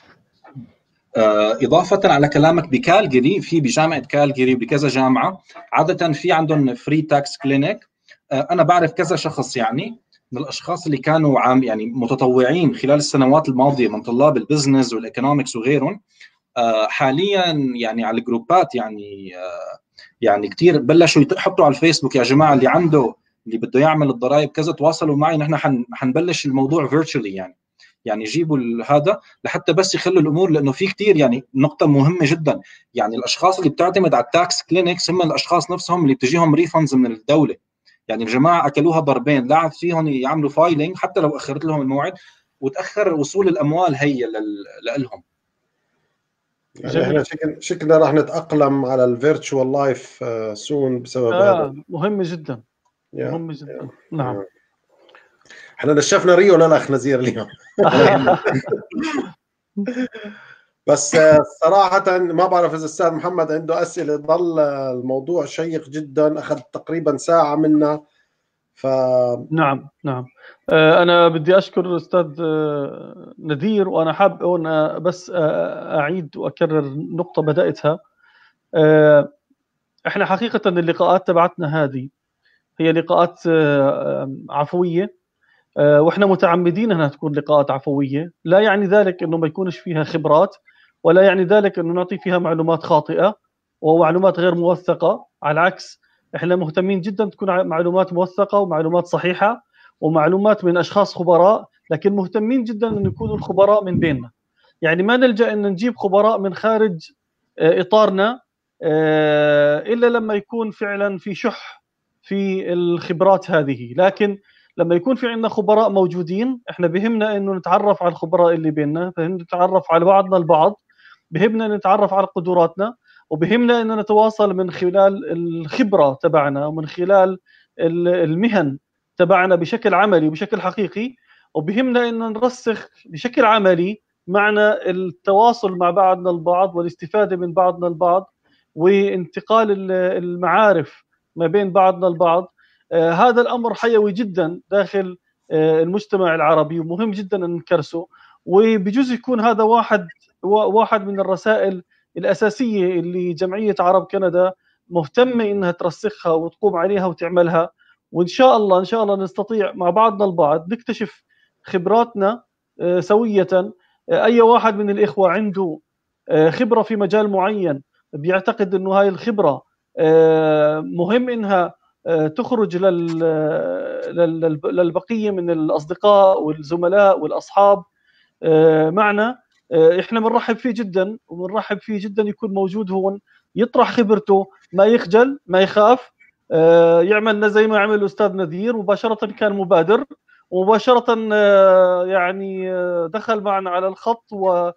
إضافة على كلامك، بكالجري في بجامعة كالجري بكذا جامعة عادة في عندهم فري تاكس كلينيك. أنا بعرف كذا شخص يعني من الأشخاص اللي كانوا عام يعني متطوعين خلال السنوات الماضية من طلاب البزنس والإيكونومكس وغيرهم، حاليا يعني على الجروبات يعني يعني كثير بلشوا يحطوا على الفيسبوك يا جماعة اللي عنده اللي بده يعمل الضرائب كذا تواصلوا معي، نحن حنبلش الموضوع فيرتشوالي يعني يعني يجيبوا هذا لحتى بس يخلوا الامور، لانه في كثير يعني نقطه مهمه جدا. يعني الاشخاص اللي بتعتمد على التاكس كلينكس هم الاشخاص نفسهم اللي بتجيهم ريفندز من الدوله. يعني الجماعه اكلوها ضربين، لا فيهم يعملوا فايلينج حتى لو اخرت لهم الموعد وتاخر وصول الاموال هي لهم. يعني احنا شكل شكلنا راح نتاقلم على الفيرتشوال لايف سون بسبب آه هذا. مهم جدا yeah. مهم جدا yeah. نعم. احنا نشفنا ريو للاخ نزير اليوم. بس صراحة ما بعرف إذا الأستاذ محمد عنده أسئلة، ضل الموضوع شيق جدا، أخذ تقريبا ساعة منا. ف... نعم نعم أنا بدي أشكر الأستاذ نذير، وأنا حاب أنا بس أعيد وأكرر نقطة بدأتها. إحنا حقيقة اللقاءات تبعتنا هذه هي لقاءات عفوية، وإحنا متعمدين أنها تكون لقاءات عفوية. لا يعني ذلك أنه ما يكونش فيها خبرات، ولا يعني ذلك أنه نعطي فيها معلومات خاطئة ومعلومات غير موثقة. على العكس إحنا مهتمين جدا تكون معلومات موثقة ومعلومات صحيحة ومعلومات من أشخاص خبراء، لكن مهتمين جدا أن يكونوا الخبراء من بيننا. يعني ما نلجأ أن نجيب خبراء من خارج إطارنا إلا لما يكون فعلا في شح في الخبرات هذه. لكن لما يكون في عندنا خبراء موجودين، احنا بهمنا انه نتعرف على الخبراء اللي بيننا، بهمنا نتعرف على بعضنا البعض، بهمنا نتعرف على قدراتنا، وبهمنا ان نتواصل من خلال الخبرة تبعنا ومن خلال المهن تبعنا بشكل عملي وبشكل حقيقي. وبهمنا ان نرسخ بشكل عملي معنى التواصل مع بعضنا البعض والاستفادة من بعضنا البعض وانتقال المعارف ما بين بعضنا البعض. آه هذا الأمر حيوي جدا داخل آه المجتمع العربي، ومهم جدا أن نكرسه. وبجوز يكون هذا واحد واحد من الرسائل الأساسية اللي جمعية عرب كندا مهتمة إنها ترسخها وتقوم عليها وتعملها. وإن شاء الله إن شاء الله نستطيع مع بعضنا البعض نكتشف خبراتنا آه سوية. آه أي واحد من الإخوة عنده آه خبرة في مجال معين بيعتقد إنه هاي الخبرة آه مهم إنها تخرج للبقية من الأصدقاء والزملاء والأصحاب معنا، إحنا بنرحب فيه جدا وبنرحب فيه جدا يكون موجود هون، يطرح خبرته، ما يخجل ما يخاف، يعملنا زي ما عمل الأستاذ نذير مباشرة كان مبادر ومباشرة يعني دخل معنا على الخط و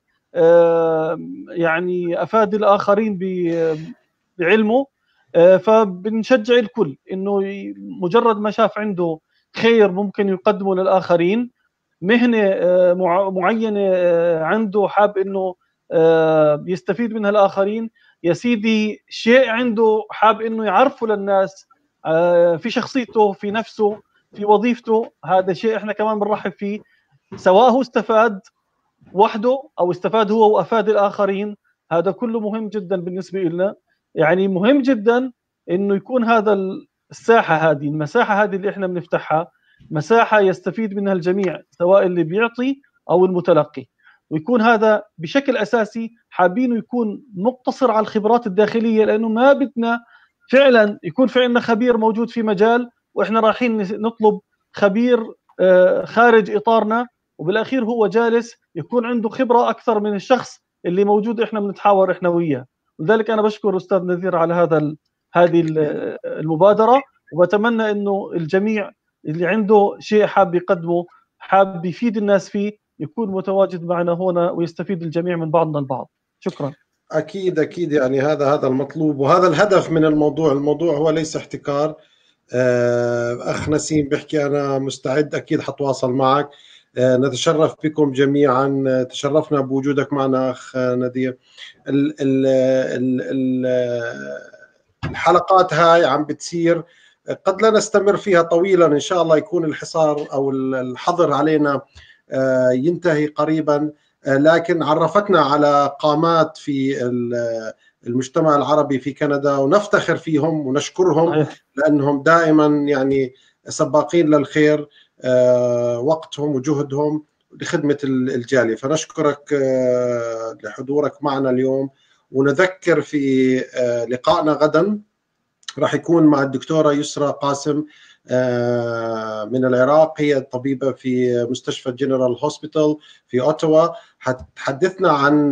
يعني أفاد الآخرين بعلمه. فبنشجع الكل إنه مجرد ما شاف عنده خير ممكن يقدمه للآخرين، مهنة معينة عنده حاب إنه يستفيد منها الآخرين، يا سيدي شيء عنده حاب إنه يعرفه للناس في شخصيته في نفسه في وظيفته، هذا شيء إحنا كمان بنرحب فيه، سواء هو استفاد وحده أو استفاد هو وأفاد الآخرين، هذا كله مهم جدا بالنسبة لنا. يعني مهم جدا إنه يكون هذا الساحة هذه المساحة هذه اللي إحنا بنفتحها مساحة يستفيد منها الجميع، سواء اللي بيعطي أو المتلقي، ويكون هذا بشكل أساسي حابينه يكون مقتصر على الخبرات الداخلية، لأنه ما بدنا فعلا يكون في عندنا خبير موجود في مجال وإحنا رايحين نطلب خبير خارج إطارنا، وبالأخير هو جالس يكون عنده خبرة أكثر من الشخص اللي موجود إحنا بنتحاور إحنا وياه. ولذلك أنا بشكر أستاذ نذير على هذا هذه المبادرة، وبتمنى إنه الجميع اللي عنده شيء حاب يقدمه حاب يفيد الناس فيه يكون متواجد معنا هنا ويستفيد الجميع من بعضنا البعض. شكرا. أكيد أكيد، يعني هذا هذا المطلوب وهذا الهدف من الموضوع. الموضوع هو ليس احتكار. أخ نسيم بيحكي أنا مستعد، أكيد حتواصل معك. نتشرف بكم جميعا، تشرفنا بوجودك معنا أخ نذير. ال ال ال الحلقات هاي عم بتصير، قد لا نستمر فيها طويلا، إن شاء الله يكون الحصار أو الحظر علينا ينتهي قريبا، لكن عرفتنا على قامات في المجتمع العربي في كندا ونفتخر فيهم ونشكرهم لأنهم دائما يعني سباقين للخير، وقتهم وجهدهم لخدمة الجالية. فنشكرك لحضورك معنا اليوم، ونذكر في لقائنا غدا راح يكون مع الدكتورة يسرى قاسم من العراق، هي طبيبة في مستشفى جنرال هوسبيتال في أوتوا، حتحدثنا عن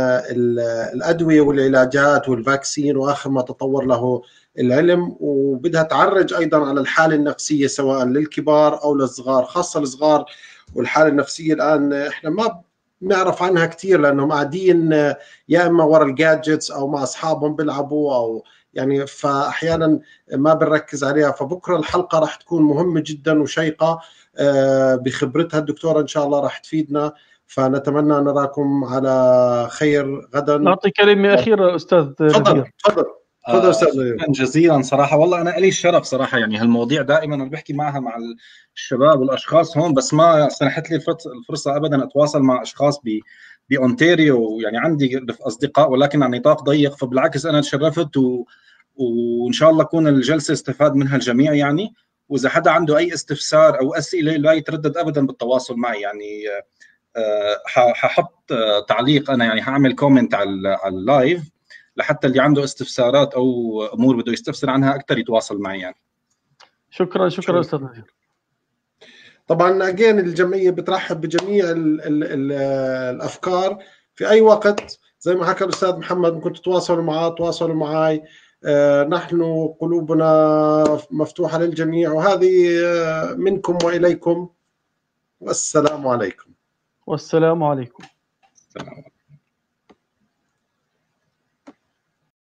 الأدوية والعلاجات والفاكسين وآخر ما تطور له العلم، وبدها تعرج أيضا على الحالة النفسية سواء للكبار أو للصغار، خاصة الصغار. والحالة النفسية الآن إحنا ما نعرف عنها كثير لأنهم قاعدين يا إما ورا الجادجتس أو مع أصحابهم بيلعبوا أو يعني، فأحيانا ما بنركز عليها. فبكرة الحلقة راح تكون مهمة جدا وشيقة بخبرتها الدكتورة، إن شاء الله راح تفيدنا. فنتمنى أن نراكم على خير غدا. نعطي كلمة أخيرة أستاذ تفضل تفضل تفضل أستاذ. شكرا جزيلا صراحة، والله أنا لي الشرف صراحة، يعني هالمواضيع دائما أنا بحكي معها مع الشباب والأشخاص هون، بس ما سنحت لي الفرصة أبدا أتواصل مع أشخاص ب بأونتاريو، يعني عندي أصدقاء ولكن عن نطاق ضيق، فبالعكس أنا تشرفت و... وإن شاء الله تكون الجلسة استفاد منها الجميع يعني. وإذا حدا عنده أي استفسار أو أسئلة لا يتردد أبدا بالتواصل معي، يعني ححط تعليق أنا، يعني هعمل كومنت على اللايف لحتى اللي عنده استفسارات أو أمور بده يستفسر عنها أكثر يتواصل معي يعني. شكرا شكرا أستاذ نذير. طبعا أجين الجمعية بترحب بجميع ال ال ال الأفكار في أي وقت، زي ما حكى الأستاذ محمد ممكن تتواصلوا معاه، تواصلوا معي. آه نحن قلوبنا مفتوحة للجميع، وهذه آه منكم وإليكم. والسلام عليكم. والسلام عليكم. السلام عليكم.